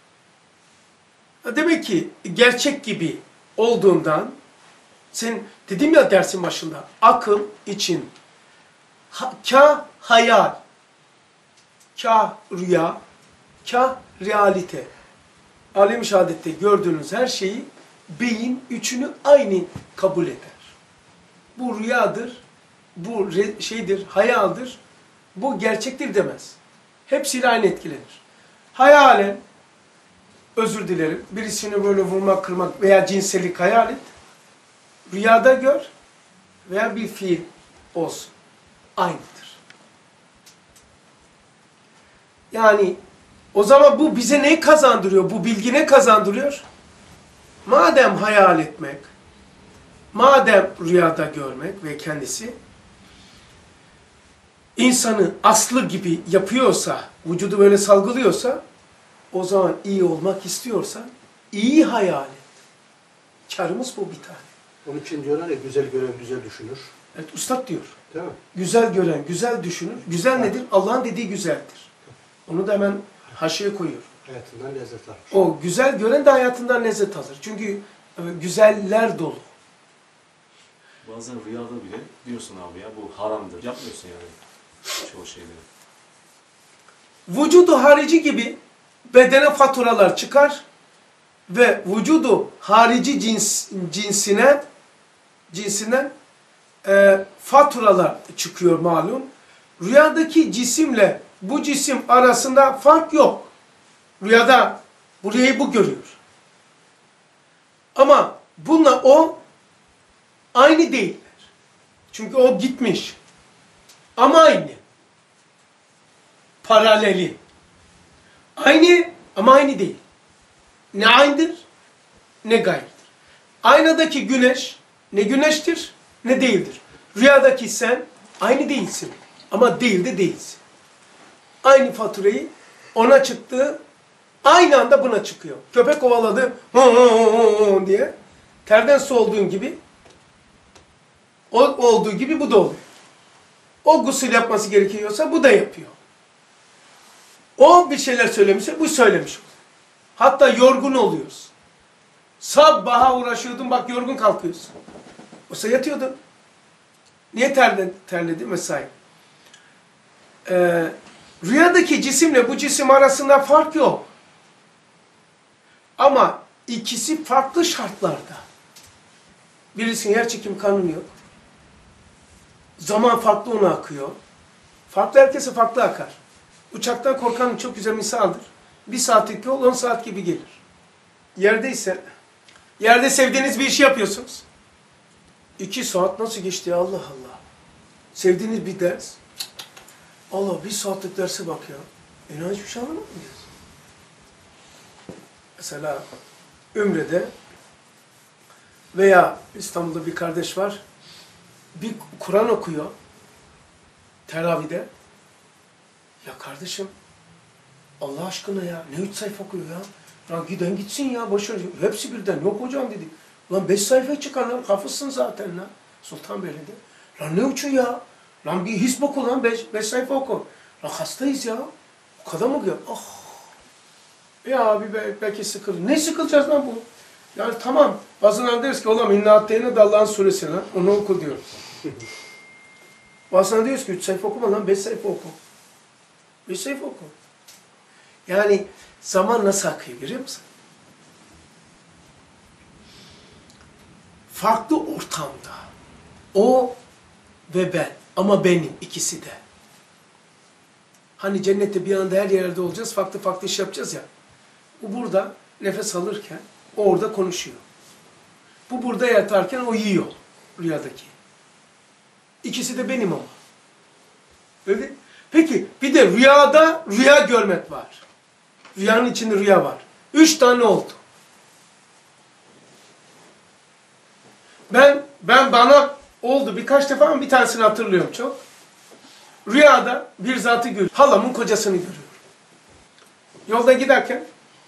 Speaker 1: Demek ki gerçek gibi olduğundan, sen dedim ya dersin başında, akıl için kâh hayal, kâh rüya, kâh realite. Alem-i şehadette gördüğünüz her şeyi beyin üçünü aynı kabul eder. Bu rüyadır, bu şeydir, hayaldir, bu gerçektir demez. Hepsiyle aynı etkilenir. Hayalen, özür dilerim, birisini böyle vurmak, kırmak veya cinsellik hayal et. Rüyada gör veya bir fiil olsun. Aynıdır. Yani o zaman bu bize ne kazandırıyor? Bu bilgi ne kazandırıyor? Madem hayal etmek, madem rüyada görmek ve kendisi insanı aslı gibi yapıyorsa, vücudu böyle salgılıyorsa, o zaman iyi olmak istiyorsan iyi hayal et. Karımız bu bir tane.
Speaker 2: Onun için diyorlar ya, güzel gören güzel düşünür.
Speaker 1: Evet, Üstad diyor.
Speaker 2: Değil mi?
Speaker 1: Güzel gören güzel düşünür. Güzel nedir? Allah'ın dediği güzeldir. Onu da hemen haşiye koyuyor.
Speaker 2: Hayatından lezzet alır.
Speaker 1: O güzel gören de hayatından lezzet alır. Çünkü güzeller dolu.
Speaker 3: Bazen rüyada bile diyorsun abi ya bu haramdır. Yapmıyorsun yani çoğu şeyleri.
Speaker 1: Vücudu harici gibi bedene faturalar çıkar ve vücudu harici cinsinden faturalar çıkıyor malum. Rüyadaki cisimle bu cisim arasında fark yok. Rüyada bu rüyayı bu görüyor. Ama bununla o aynı değiller. Çünkü o gitmiş. Ama aynı. Paraleli. Aynı ama aynı değil. Ne aynıdır ne gayrıdır. Aynadaki güneş ne güneştir ne değildir. Rüyadaki sen aynı değilsin ama değil de değilsin. Aynı faturayı ona çıktı, aynı anda buna çıkıyor. Köpek kovaladı diye. Terden su olduğun gibi, o olduğu gibi bu da oluyor. O gusül yapması gerekiyorsa bu da yapıyor. O bir şeyler söylemişse bu söylemiş oluyor. Hatta yorgun oluyoruz. Sabaha uğraşıyordun, bak yorgun kalkıyorsun. Oysa yatıyordun. Niye terledin vesaire. Rüyadaki cisimle bu cisim arasında fark yok. Ama ikisi farklı şartlarda. Birisinin yerçekim kanunu yok. Zaman farklı ona akıyor. Farklı herkese farklı akar. Uçaktan korkan çok güzel misaldır. 1 saatlik yol 10 saat gibi gelir. Yerde sevdiğiniz bir işi yapıyorsunuz. 2 saat nasıl geçti ya, Allah Allah. Sevdiğiniz bir ders. Allah 1 saatlik derse bak ya. İnan hiçbir şey anlamadın diyorsun. Mesela Ümre'de veya İstanbul'da bir kardeş var. Bir Kur'an okuyor. Teravide. Ya kardeşim Allah aşkına ya ne 3 sayfa okuyor ya. Ya giden gitsin ya boşver. Hepsi birden yok hocam dedi. Lan 5 sayfa çıkar lan, hafızsın zaten lan. Sultanbeyli'de. Lan ne uçu ya? Lan bir hizb oku lan, 5 sayfa oku. Lan hastayız ya. O kadar mı okuyor? Ah. Ya abi belki sıkılır. Ne sıkılacağız lan bu? Yani tamam. Bazen deriz ki oğlum İnna Atteyne de Allah'ın suresi lan. Onu oku diyor. Bazen diyoruz ki 3 sayfa okuma lan, 5 sayfa oku. 5 sayfa oku. Yani zaman nasıl akıyor görüyor musun? Farklı ortamda. O ve ben. Ama benim ikisi de. Hani cennette bir anda her yerde olacağız. Farklı farklı iş yapacağız ya. Bu burada nefes alırken o orada konuşuyor. Bu burada yatarken o yiyor. Rüyadaki. İkisi de benim ama. Öyle. Peki bir de rüyada rüya görmek var. Rüyanın içinde rüya var. 3 tane oldu. Bana oldu birkaç defa ama bir tanesini hatırlıyorum çok. Rüyada bir zatı görüyorum. Halamın kocasını görüyorum. Yolda giderken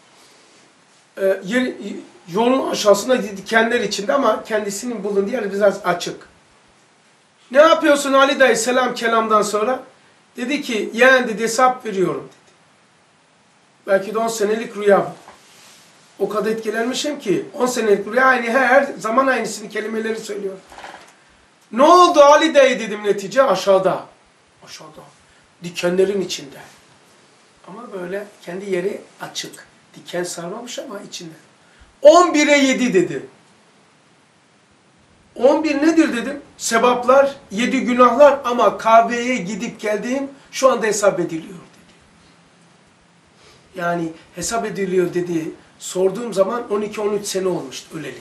Speaker 1: yolun aşağısında dikenler içinde ama kendisinin bulunduğu yer biraz açık. Ne yapıyorsun Ali dayı selam kelamdan sonra? Dedi ki yeğen dedi hesap veriyorum dedi. Belki de 10 senelik rüya bu. O kadar etkilenmişim ki 10 senelik rüya aynı her zaman aynısını kelimeleri söylüyor. Ne oldu Ali dayı dedim netice aşağıda. Aşağıda. Dikenlerin içinde. Ama böyle kendi yeri açık. Diken sarmamış ama içinde. 11'e 7 dedi. 11 nedir dedim. Sevaplar, 7 günahlar ama Kabe'ye gidip geldiğim şu anda hesap ediliyor dedi. Yani hesap ediliyor dedi. Sorduğum zaman 12-13 sene olmuştu öleli.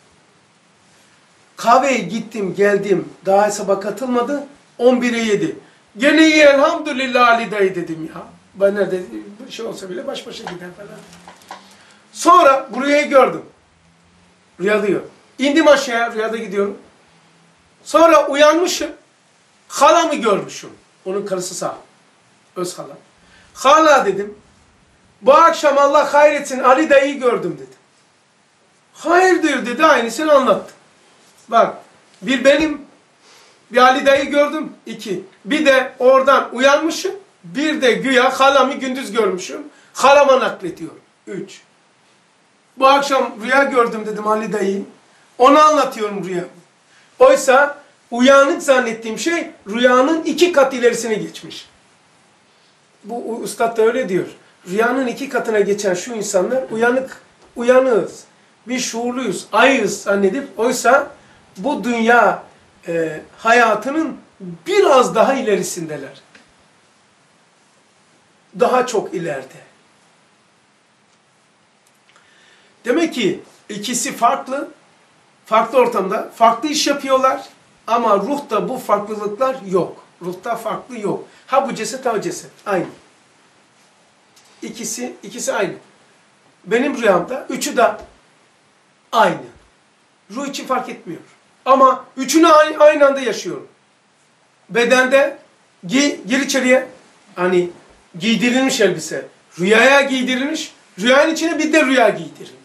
Speaker 1: Kabe'ye gittim geldim daha hesaba katılmadı. 11'e 7. Gene iyi elhamdülillah Ali dayı dedim ya. Ben nerede bir şey olsa bile baş başa gider falan. Sonra bu rüyayı gördüm. Rüya diyor. İndim aşağıya, rüyada gidiyorum. Sonra uyanmışım. Halamı görmüşüm. Onun karısı sağ. Öz hala. Hala dedim. Bu akşam Allah hayretsin Ali dayıyı gördüm dedim. Hayırdır dedi, aynısını anlattı. Bak, bir benim, bir Ali dayı gördüm. 2. Bir de oradan uyanmışım. Bir de güya halamı gündüz görmüşüm. Halama naklediyorum. 3. Bu akşam rüya gördüm dedim Ali dayıyı. Onu anlatıyorum rüya. Oysa uyanık zannettiğim şey rüyanın 2 kat ilerisine geçmiş. Bu ustad da öyle diyor. Rüyanın 2 katına geçen şu insanlar uyanığız. Bir şuurluyuz, ayız zannedip oysa bu dünya hayatının biraz daha ilerisindeler. Daha çok ileride. Demek ki ikisi farklı, farklı ortamda, farklı iş yapıyorlar ama ruhta bu farklılıklar yok. Ruhta farklı yok. Ha bu ceset, ha o ceset. Aynı. İkisi aynı. Benim rüyamda üçü de aynı. Ruh için fark etmiyor. Ama üçünü aynı anda yaşıyorum. Bedende gir içeriye, hani giydirilmiş elbise. Rüyaya giydirilmiş, rüyanın içine bir de rüya giydirilmiş.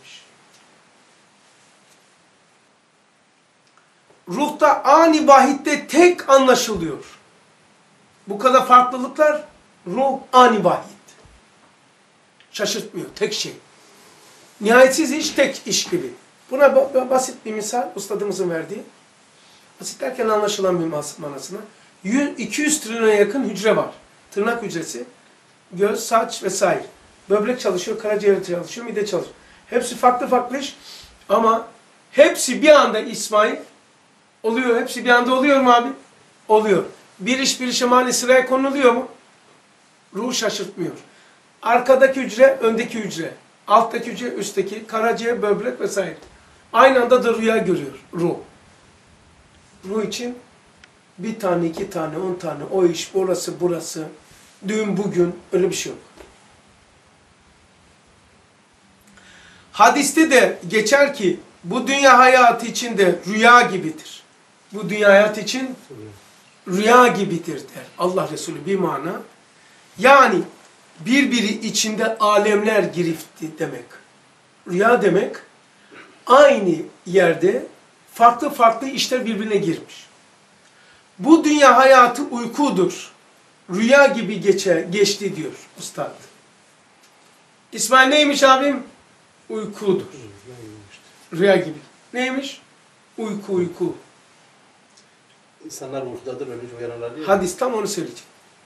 Speaker 1: Ruhta ani vahitte tek anlaşılıyor. Bu kadar farklılıklar ruh ani vahid. Şaşırtmıyor, tek şey. Nihayetsiz iş, tek iş gibi. Buna basit bir misal, ustadımızın verdiği. Basit derken anlaşılan bir manasına. 200 trilyona yakın hücre var. Tırnak hücresi, göz, saç vesaire. Böbrek çalışıyor, karaciğer çalışıyor, mide çalışıyor. Hepsi farklı farklı iş ama hepsi bir anda İsmail oluyor. Hepsi bir anda oluyor mu abi? Oluyor. Bir işe mani sıraya konuluyor mu? Ruh şaşırtmıyor. Arkadaki hücre, öndeki hücre. Alttaki hücre, üstteki, karaciğer, böbrek vesaire. Aynı anda da rüya görüyor ruh. Ruh için bir tane, 2 tane, 10 tane, o iş, orası, burası, dün, bugün, öyle bir şey yok. Hadiste de geçer ki, bu dünya hayatı içinde rüya gibidir. Bu dünya hayatı için rüya gibidir der Allah Resulü bir mana. Yani birbiri içinde alemler girifti demek. Rüya demek aynı yerde farklı farklı işler birbirine girmiş. Bu dünya hayatı uykudur. Rüya gibi geçti diyor ustad. İsmail neymiş abim? Uykudur. Rüya gibi. Neymiş? Uyku.
Speaker 2: İnsanlar uykudadır, ölünce uyanırlar diye.
Speaker 1: Hadis tam onu söyleyecek.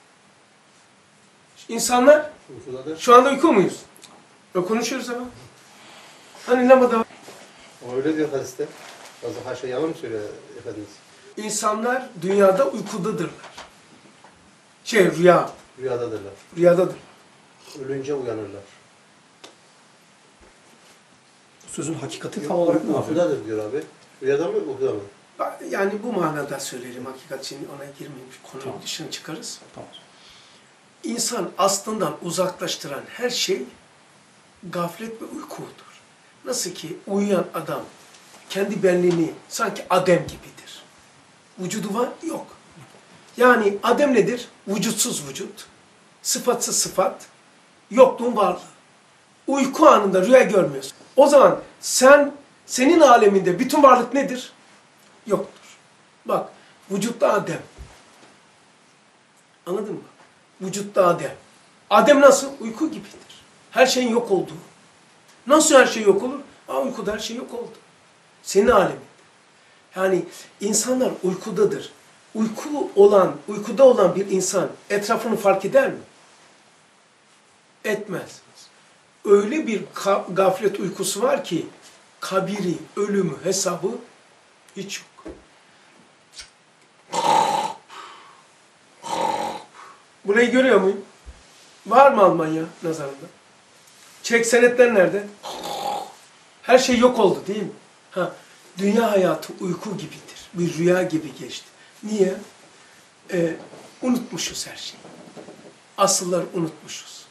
Speaker 1: İnsanlar
Speaker 2: Uykudadır.
Speaker 1: şu anda uyku muyuz? Yok konuşuyoruz ama. Hani namada var.
Speaker 2: O öyle diyor hadiste. Bazı haşa yalan mı söylüyor Efendimiz?
Speaker 1: İnsanlar dünyada uykudadırlar. Rüya.
Speaker 2: Rüyadadırlar.
Speaker 1: Rüyadadır.
Speaker 2: Ölünce uyanırlar.
Speaker 4: Sözün hakikati tam olarak ne yapıyor?
Speaker 2: Uykudadır diyor abi. Rüyada mı, uykuda mı?
Speaker 1: Yani bu manada söyleyelim hakikat için ona girmeyeyim. Konunun
Speaker 4: Tamam.
Speaker 1: dışına çıkarız.
Speaker 4: Tamam.
Speaker 1: İnsan aslından uzaklaştıran her şey gaflet ve uykudur. Nasıl ki uyuyan adam kendi benliğini sanki Adem gibidir. Vücudu var? Yok. Yani Adem nedir? Vücutsuz vücut, sıfatsız sıfat, yokluğun varlığı. Uyku anında rüya görmüyorsun. O zaman senin aleminde bütün varlık nedir? Yoktur. Bak, vücutta Adem. Anladın mı? Vücutta Adem. Adem nasıl? Uyku gibidir. Her şeyin yok olduğu. Nasıl her şey yok olur? Uykuda her şey yok oldu. Senin alemin. Yani insanlar uykudadır. Uykuda olan bir insan etrafını fark eder mi? Etmez. Öyle bir gaflet uykusu var ki kabiri, ölümü, hesabı hiç yok. Burayı görüyor muyum? Var mı Almanya nazarında? Çek senetler nerede? Her şey yok oldu değil mi? Dünya hayatı uyku gibidir. Bir rüya gibi geçti. Niye? Unutmuşuz her şeyi. Asılları unutmuşuz.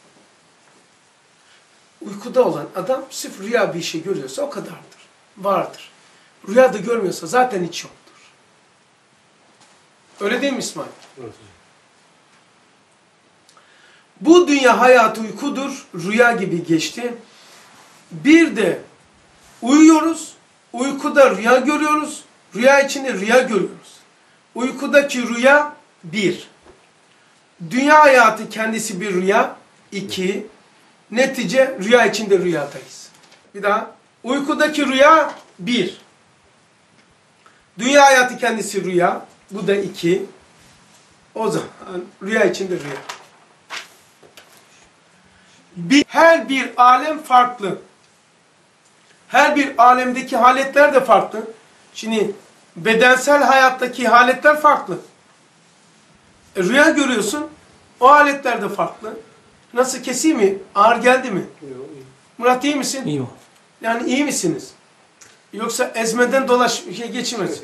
Speaker 1: Uykuda olan adam sırf rüya bir şey görüyorsa o kadardır. Vardır. Rüyada görmüyorsa zaten hiç yoktur. Öyle değil mi İsmail?
Speaker 2: Evet.
Speaker 1: Bu dünya hayatı uykudur. Rüya gibi geçti. Bir de uyuyoruz. Uykuda rüya görüyoruz. Rüya içinde rüya görüyoruz. Uykudaki rüya 1. Dünya hayatı kendisi bir rüya. 2. Netice rüya içinde rüyadayız. Bir daha. Uykudaki rüya 1. Dünya hayatı kendisi rüya. Bu da 2. O zaman rüya içinde rüya. Her bir alem farklı. Her bir alemdeki haletler de farklı. Şimdi bedensel hayattaki haletler farklı. Rüya görüyorsun, o haletler de farklı. Nasıl, keseyim mi? Ağır geldi mi?
Speaker 2: Yok, iyi.
Speaker 1: Murat, iyi misin?
Speaker 4: İyi o.
Speaker 1: Yani iyi misiniz? Yoksa ezmeden geçirmez.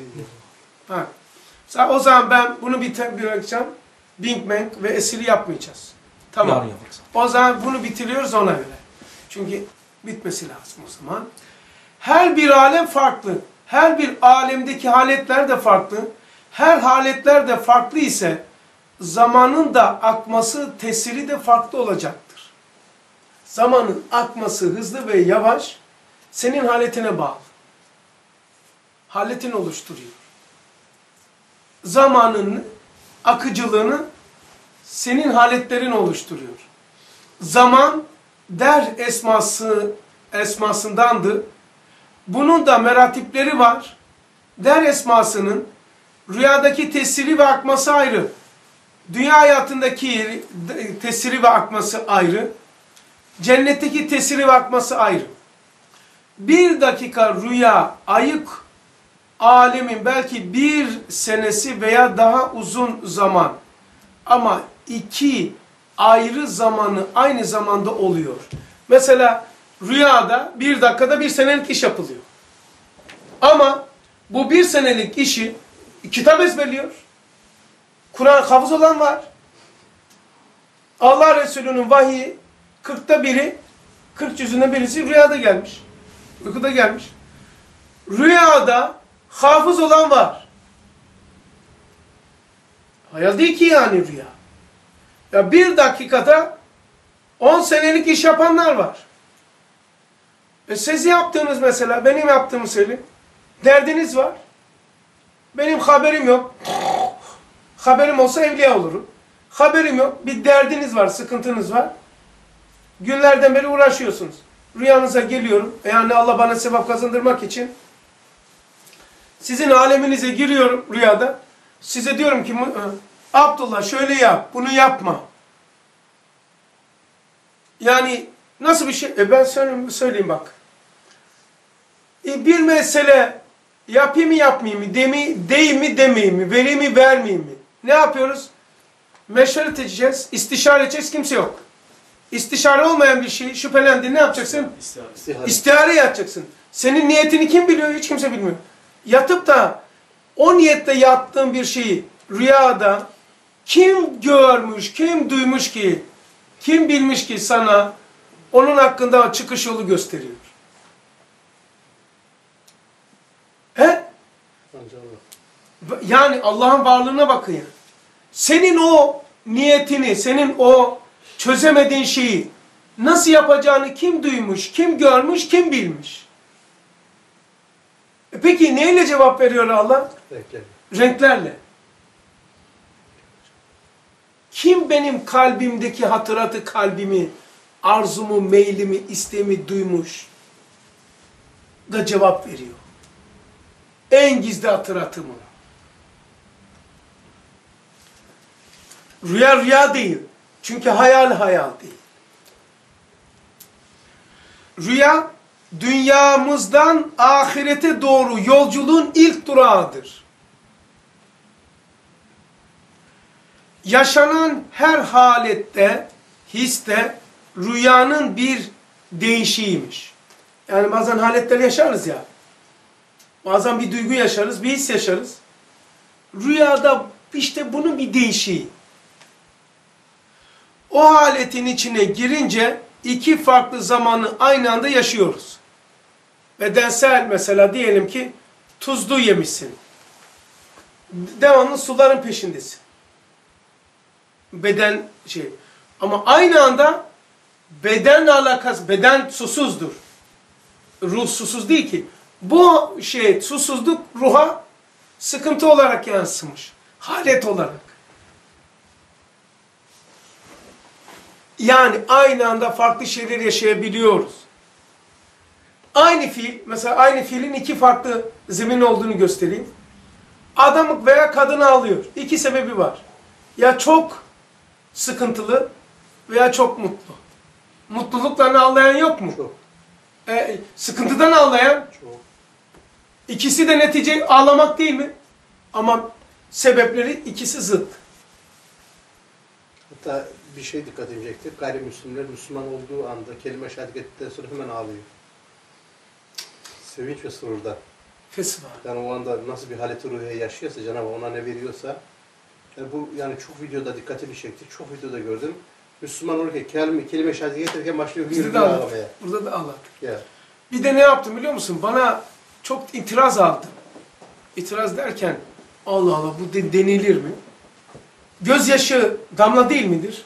Speaker 1: O zaman ben bunu bırakacağım. Bing Bang ve esiri yapmayacağız. Tamam.
Speaker 4: Yarın yaparız.
Speaker 1: O zaman bunu bitiriyoruz ona göre. Çünkü bitmesi lazım o zaman. Her bir alem farklı. Her bir alemdeki haletler de farklı. Her haletler de farklı ise zamanın da akması, tesiri de farklı olacaktır. Zamanın akması hızlı ve yavaş senin haletine bağlı. Haletini oluşturuyor. Zamanın akıcılığını senin haletlerin oluşturuyor. Zaman der esmasındandı. Bunun da meratipleri var. Der esmasının rüyadaki tesiri ve akması ayrı. Dünya hayatındaki tesiri ve akması ayrı. Cennetteki tesiri ve akması ayrı. 1 dakika rüya, ayık alemin belki 1 senesi veya daha uzun zaman. Ama 2 ayrı zamanı aynı zamanda oluyor. Mesela rüyada 1 dakikada 1 senelik iş yapılıyor. Ama bu 1 senelik işi kitap ezberliyor. Kur'an hafız olan var. Allah Resulü'nün vahiyi 40'ta 1'i, 40 cüzünden birisi rüyada gelmiş. Uykuda gelmiş. Rüyada hafız olan var. Hayal değil ki yani rüya. Ya 1 dakikada 10 senelik iş yapanlar var. Siz yaptığınız mesela, benim yaptığımı söyleyeyim. Derdiniz var. Benim haberim yok. Haberim olsa evliya olurum. Haberim yok. Bir derdiniz var, sıkıntınız var. Günlerden beri uğraşıyorsunuz. Rüyanıza geliyorum. Yani Allah bana sevap kazandırmak için. Sizin aleminize giriyorum rüyada. Size diyorum ki Abdullah şöyle yap, bunu yapma. Yani nasıl bir şey? Ben söyleyeyim bak. Bir mesele yapayım mı yapmayayım mı, deyim mi demeyeyim mi, vereyim mi vermeyeyim mi? Ne yapıyoruz? Meşveret edeceğiz, istişare edeceğiz, kimse yok. İstişare olmayan bir şey şüphelendiğinde ne yapacaksın? İstihare yapacaksın. Senin niyetini kim biliyor? Hiç kimse bilmiyor. Yatıp da o niyette yattığın bir şeyi rüyada kim görmüş, kim duymuş ki, kim bilmiş ki sana onun hakkında çıkış yolu gösteriyor? He? Yani Allah'ın varlığına bakın ya. senin o niyetini, senin o çözemediğin şeyi nasıl yapacağını kim duymuş, kim görmüş, kim bilmiş? Peki neyle cevap veriyor Allah?
Speaker 2: Renkleri.
Speaker 1: Renklerle. Kim benim kalbimdeki hatıratı, kalbimi, arzumu, meylimi, isteğimi duymuş da cevap veriyor. En gizli hatıratımı. Rüya rüya değil. Çünkü hayal hayal değil. Rüya, dünyamızdan ahirete doğru yolculuğun ilk durağıdır. Yaşanan her halette, histe, rüyanın bir değişiğiymiş. Yani bazen haletler yaşarız ya. Bazen bir duygu yaşarız, bir his yaşarız. Rüyada işte bunun bir değişiği. O haletin içine girince iki farklı zamanı aynı anda yaşıyoruz. Bedensel mesela diyelim ki tuzlu yemişsin. Devamlı suların peşindesin. Beden şey. Ama aynı anda bedenle alakası, beden susuzdur. Ruh susuz değil ki. Bu şey susuzluk ruha sıkıntı olarak yansımış. Halet olarak. Yani aynı anda farklı şeyler yaşayabiliyoruz. Aynı fiil, mesela aynı fiilin iki farklı zemin olduğunu göstereyim. Adam veya kadını alıyor. İki sebebi var. Ya çok sıkıntılı veya çok mutlu. Mutlulukla ağlayan yok mu?
Speaker 2: Çok.
Speaker 1: Sıkıntıdan ağlayan.
Speaker 2: Çok.
Speaker 1: İkisi de netice ağlamak değil mi? Ama sebepleri ikisi zıt.
Speaker 2: Hatta bir şey dikkat edecektir. Gayrimüslimler Müslüman olduğu anda kelime şehadet ettikten sonra hemen ağlıyor. Sevinç ve sururdan.
Speaker 1: Fesva.
Speaker 2: Yani o anda nasıl bir haleti ruhiye yaşıyorsa, Cenab-ı ona ne veriyorsa, yani bu yani çok videoda dikkatimi çekti, çok videoda gördüm. Müslüman olurken kelime şehadet getirirken başlıyor
Speaker 1: Bizde de
Speaker 2: hüngür
Speaker 1: ağlar.
Speaker 2: ağlamaya.
Speaker 1: Burada da ağlar.
Speaker 2: Ya.
Speaker 1: Bir de ne yaptım biliyor musun? Bana çok itiraz aldı. İtiraz derken Allah Allah bu denilir mi? Gözyaşı damla değil midir?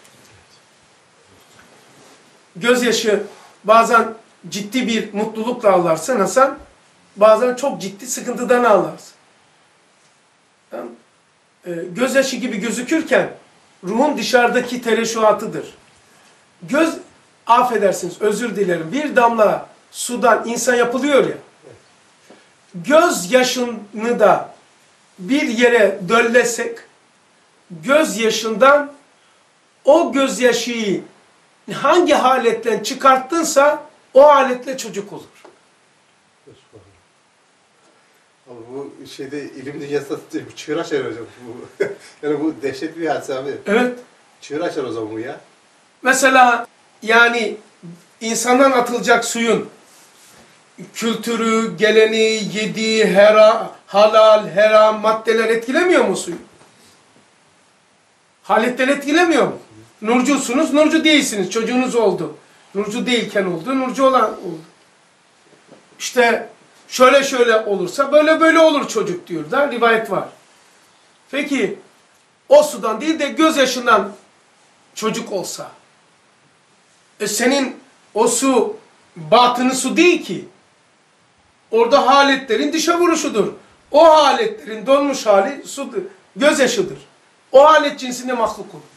Speaker 1: Gözyaşı bazen ciddi bir mutlulukla ağlarsın Hasan. Bazen çok ciddi sıkıntıdan ağlarsın. Tamam. Gözyaşı gibi gözükürken ruhun dışarıdaki tereşuatıdır. Affedersiniz, özür dilerim. Bir damla sudan insan yapılıyor ya. Gözyaşını da bir yere döllesek, gözyaşından o gözyaşıyı hangi haletten çıkarttınsa o haletle çocuk olur.
Speaker 2: Abi bu şeyde ilim dünyasında çığır açar hocam. Bu, yani bu dehşet bir hadise abi.
Speaker 1: Evet.
Speaker 2: Çığır açar o zaman bu ya.
Speaker 1: Mesela yani insandan atılacak suyun kültürü, geleni, yediği, halal, haram maddeler etkilemiyor mu suyu? Haletten etkilemiyor mu? Nurcusunuz, nurcu değilsiniz. Çocuğunuz oldu. Nurcu değilken oldu, nurcu olan oldu. İşte şöyle şöyle olursa böyle böyle olur çocuk diyor da rivayet var. Peki o sudan değil de gözyaşından çocuk olsa senin o su batını su değil ki. Orada haletlerin dışa vuruşudur. O haletlerin donmuş hali sudur, gözyaşıdır. O halet cinsinde mahluk olur.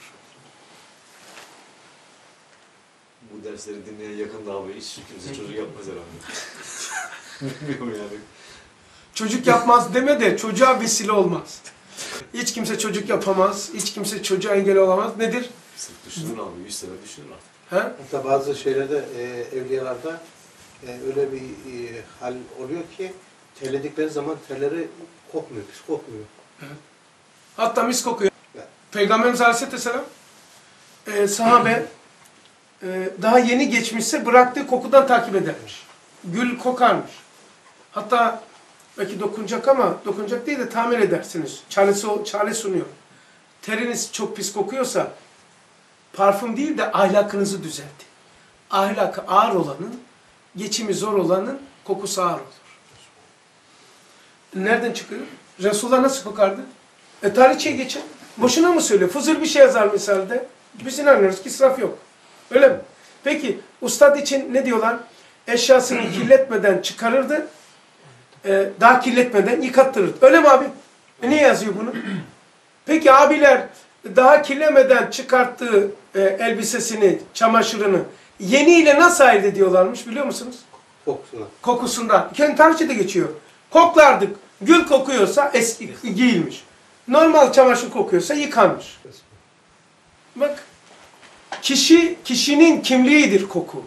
Speaker 3: Bu dersleri dinleyen yakında abi hiç kimse çocuk yapmaz herhalde. Bilmiyorum yani.
Speaker 1: Çocuk yapmaz deme de çocuğa vesile olmaz. Hiç kimse çocuk yapamaz, hiç kimse çocuğa engel olamaz. Nedir?
Speaker 3: Sırf düşünür abi, 100 sene düşünür artık.
Speaker 1: He?
Speaker 2: Hatta bazı şeylerde, evliyalarda öyle bir hal oluyor ki terledikleri zaman terleri kokmuyor, pis kokmuyor.
Speaker 1: Hatta mis kokuyor.
Speaker 2: Evet.
Speaker 1: Peygamberimiz Aleyhisselam sahabe daha yeni geçmişse bıraktığı kokudan takip edermiş. Gül kokarmış. Hatta belki dokunacak ama dokunacak değil de tamir edersiniz. Çare sunuyor. Teriniz çok pis kokuyorsa parfüm değil de ahlakınızı düzeltin. Ahlakı ağır olanın, geçimi zor olanın kokusu ağır olur. Nereden çıkıyor? Resulullah nasıl kokardı? Tarihçeye geçin. Boşuna mı söylüyor? Fuzul bir şey yazar misalde. Biz inanıyoruz ki israf yok. Öyle mi? Peki ustad için ne diyorlar? Eşyasını kirletmeden çıkarırdı. Daha kirletmeden yıkattırırdı. Öyle mi abi? Niye yazıyor bunu? Peki abiler daha kirlemeden çıkarttığı elbisesini, çamaşırını yeniyle nasıl ayırt ediyorlarmış biliyor musunuz?
Speaker 2: Kokusuna.
Speaker 1: Kokusundan. Kendi tarihçede geçiyor. Koklardık. Gül kokuyorsa eski giyilmiş. Normal çamaşır kokuyorsa yıkanmış. Bak. Kişinin kimliğidir koku.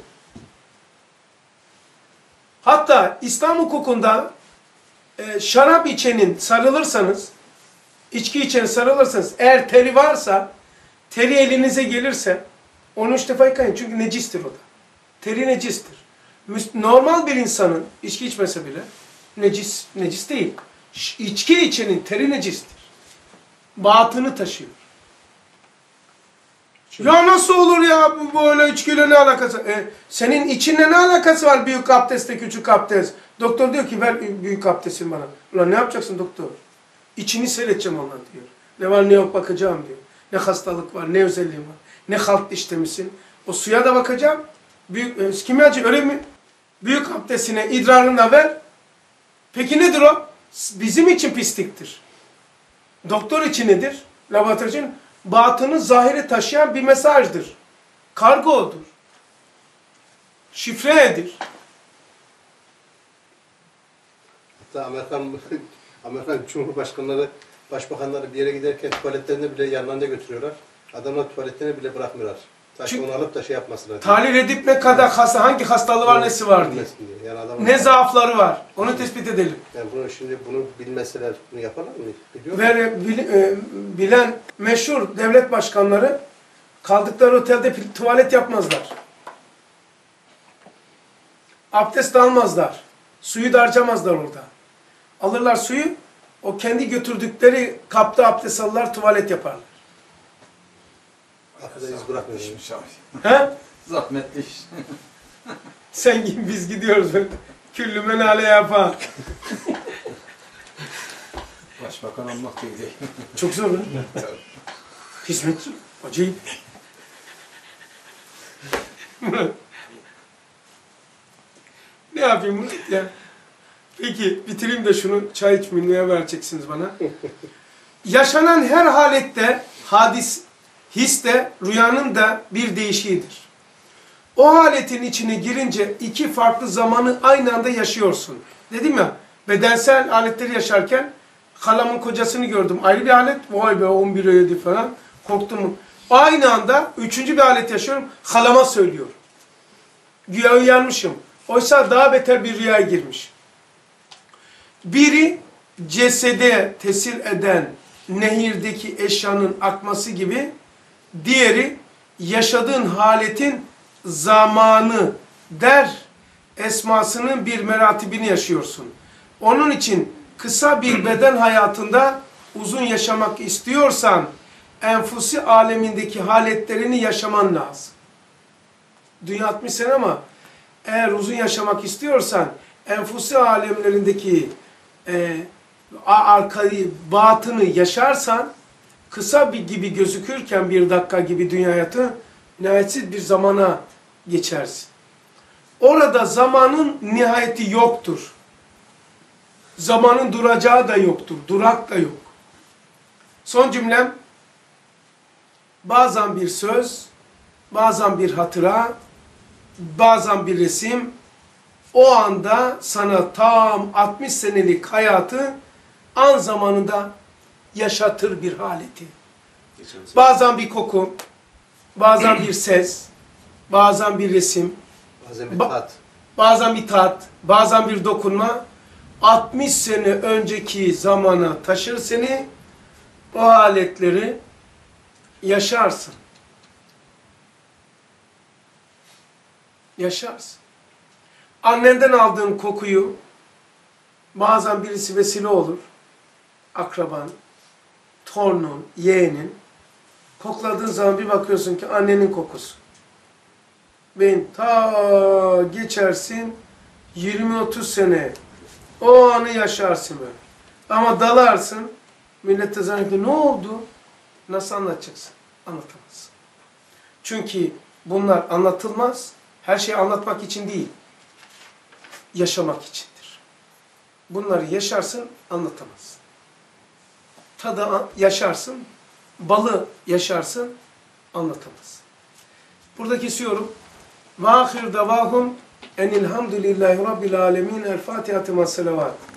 Speaker 1: Hatta İslam hukukunda şarap içenin sarılırsanız, içki içen sarılırsanız, eğer teri varsa, teri elinize gelirse, onu 3 defa yıkayın. Çünkü necistir o da. Teri necistir. Normal bir insanın, içki içmese bile, necis değil. İçki içenin teri necistir. Batını taşıyor. Ya nasıl olur ya bu böyle içkiyle ne alakası? Senin içinle ne alakası var büyük abdestle küçük abdest? Doktor diyor ki ver büyük abdestin bana. Ulan ne yapacaksın doktor? İçini seyredeceğim ondan diyor. Ne var ne yok bakacağım diyor. Ne hastalık var, ne özelliği var, ne halt işlemişsin. O suya da bakacağım. Kimyacı öyle mi? Büyük abdestine idrarını da ver. Peki nedir o? Bizim için pisliktir. Doktor için nedir? Laboratuvar için batını zahire taşıyan bir mesajdır. Kargodur. Şifredir.
Speaker 2: Hatta Amerikan Cumhurbaşkanları, başbakanları bir yere giderken tuvaletlerine bile yanlarında götürüyorlar. Adamlar tuvaletlerine bile bırakmıyorlar. Sanki onu alıp da şey yapmasınlar.
Speaker 1: Tahlil edip ne kadar hangi hastalığı var, nesi var diye. Yani ne zaafları var. Onu tespit edelim.
Speaker 2: Yani bunu bilmeseler bunu yaparlar mı? Biliyor
Speaker 1: Ve bilen meşhur devlet başkanları kaldıkları otelde tuvalet yapmazlar. Abdest almazlar. Suyu da harcamazlar orada. Alırlar suyu, o kendi götürdükleri kapta abdest alırlar, tuvalet yaparlar.
Speaker 2: Arkada iz bırakmıyormuş.
Speaker 1: He?
Speaker 5: Zahmetli iş.
Speaker 1: Sen gibi biz gidiyoruz. Küllü menale yapar.
Speaker 5: Başbakan olmak değil.
Speaker 1: Çok zor lan. Hizmetçi. Acayip. Ne yapayım Murat ya? Peki bitireyim de şunu, çay içmeye vereceksiniz bana. Yaşanan her halette his de rüyanın da bir değişiğidir. O haletin içine girince iki farklı zamanı aynı anda yaşıyorsun. Dedim ya, bedensel aletleri yaşarken halamın kocasını gördüm. Ayrı bir alet, vay be 11 ödedi falan. Korktum. Aynı anda üçüncü bir alet yaşıyorum. Halama söylüyorum. Güya uyanmışım. Oysa daha beter bir rüyaya girmiş. Biri cesede tesir eden nehirdeki eşyanın akması gibi, diğeri yaşadığın haletin zamanı der esmasının bir meratibini yaşıyorsun. Onun için kısa bir beden hayatında uzun yaşamak istiyorsan enfusi alemindeki haletlerini yaşaman lazım. Dünya 60 sene ama eğer uzun yaşamak istiyorsan enfusi alemlerindeki arkayı, batını yaşarsan kısa bir gibi gözükürken bir dakika gibi dünya hayatı nihayetsiz bir zamana geçersin. Orada zamanın nihayeti yoktur. Zamanın duracağı da yoktur. Durak da yok. Son cümlem, bazen bir söz, bazen bir hatıra, bazen bir resim, o anda sana tam 60 senelik hayatı an zamanında yaşatır bir haleti. Bazen bir koku, bazen bir ses, bazen bir resim,
Speaker 2: bazen bir tat,
Speaker 1: bazen bir tat, bazen bir dokunma, 60 sene önceki zamana taşır seni, o aletleri yaşarsın. Yaşarsın. Annenden aldığın kokuyu bazen birisi vesile olur. Akraban, torunun, yeğenin. Kokladığın zaman bir bakıyorsun ki annenin kokusu. Ben ta geçersin 20-30 sene o anı yaşarsın böyle. Ama dalarsın, millet de zannediyor ne oldu? Nasıl anlatacaksın? Anlatamazsın. Çünkü bunlar anlatılmaz. Her şeyi anlatmak için değil, yaşamak içindir. Bunları yaşarsın, anlatamazsın. Tadı yaşarsın, balı yaşarsın, anlatamazsın. Burada kesiyorum. Ve ahir davahum enilhamdülillahi rabbil alemin. El Fatiha'tı ma'as-salavat.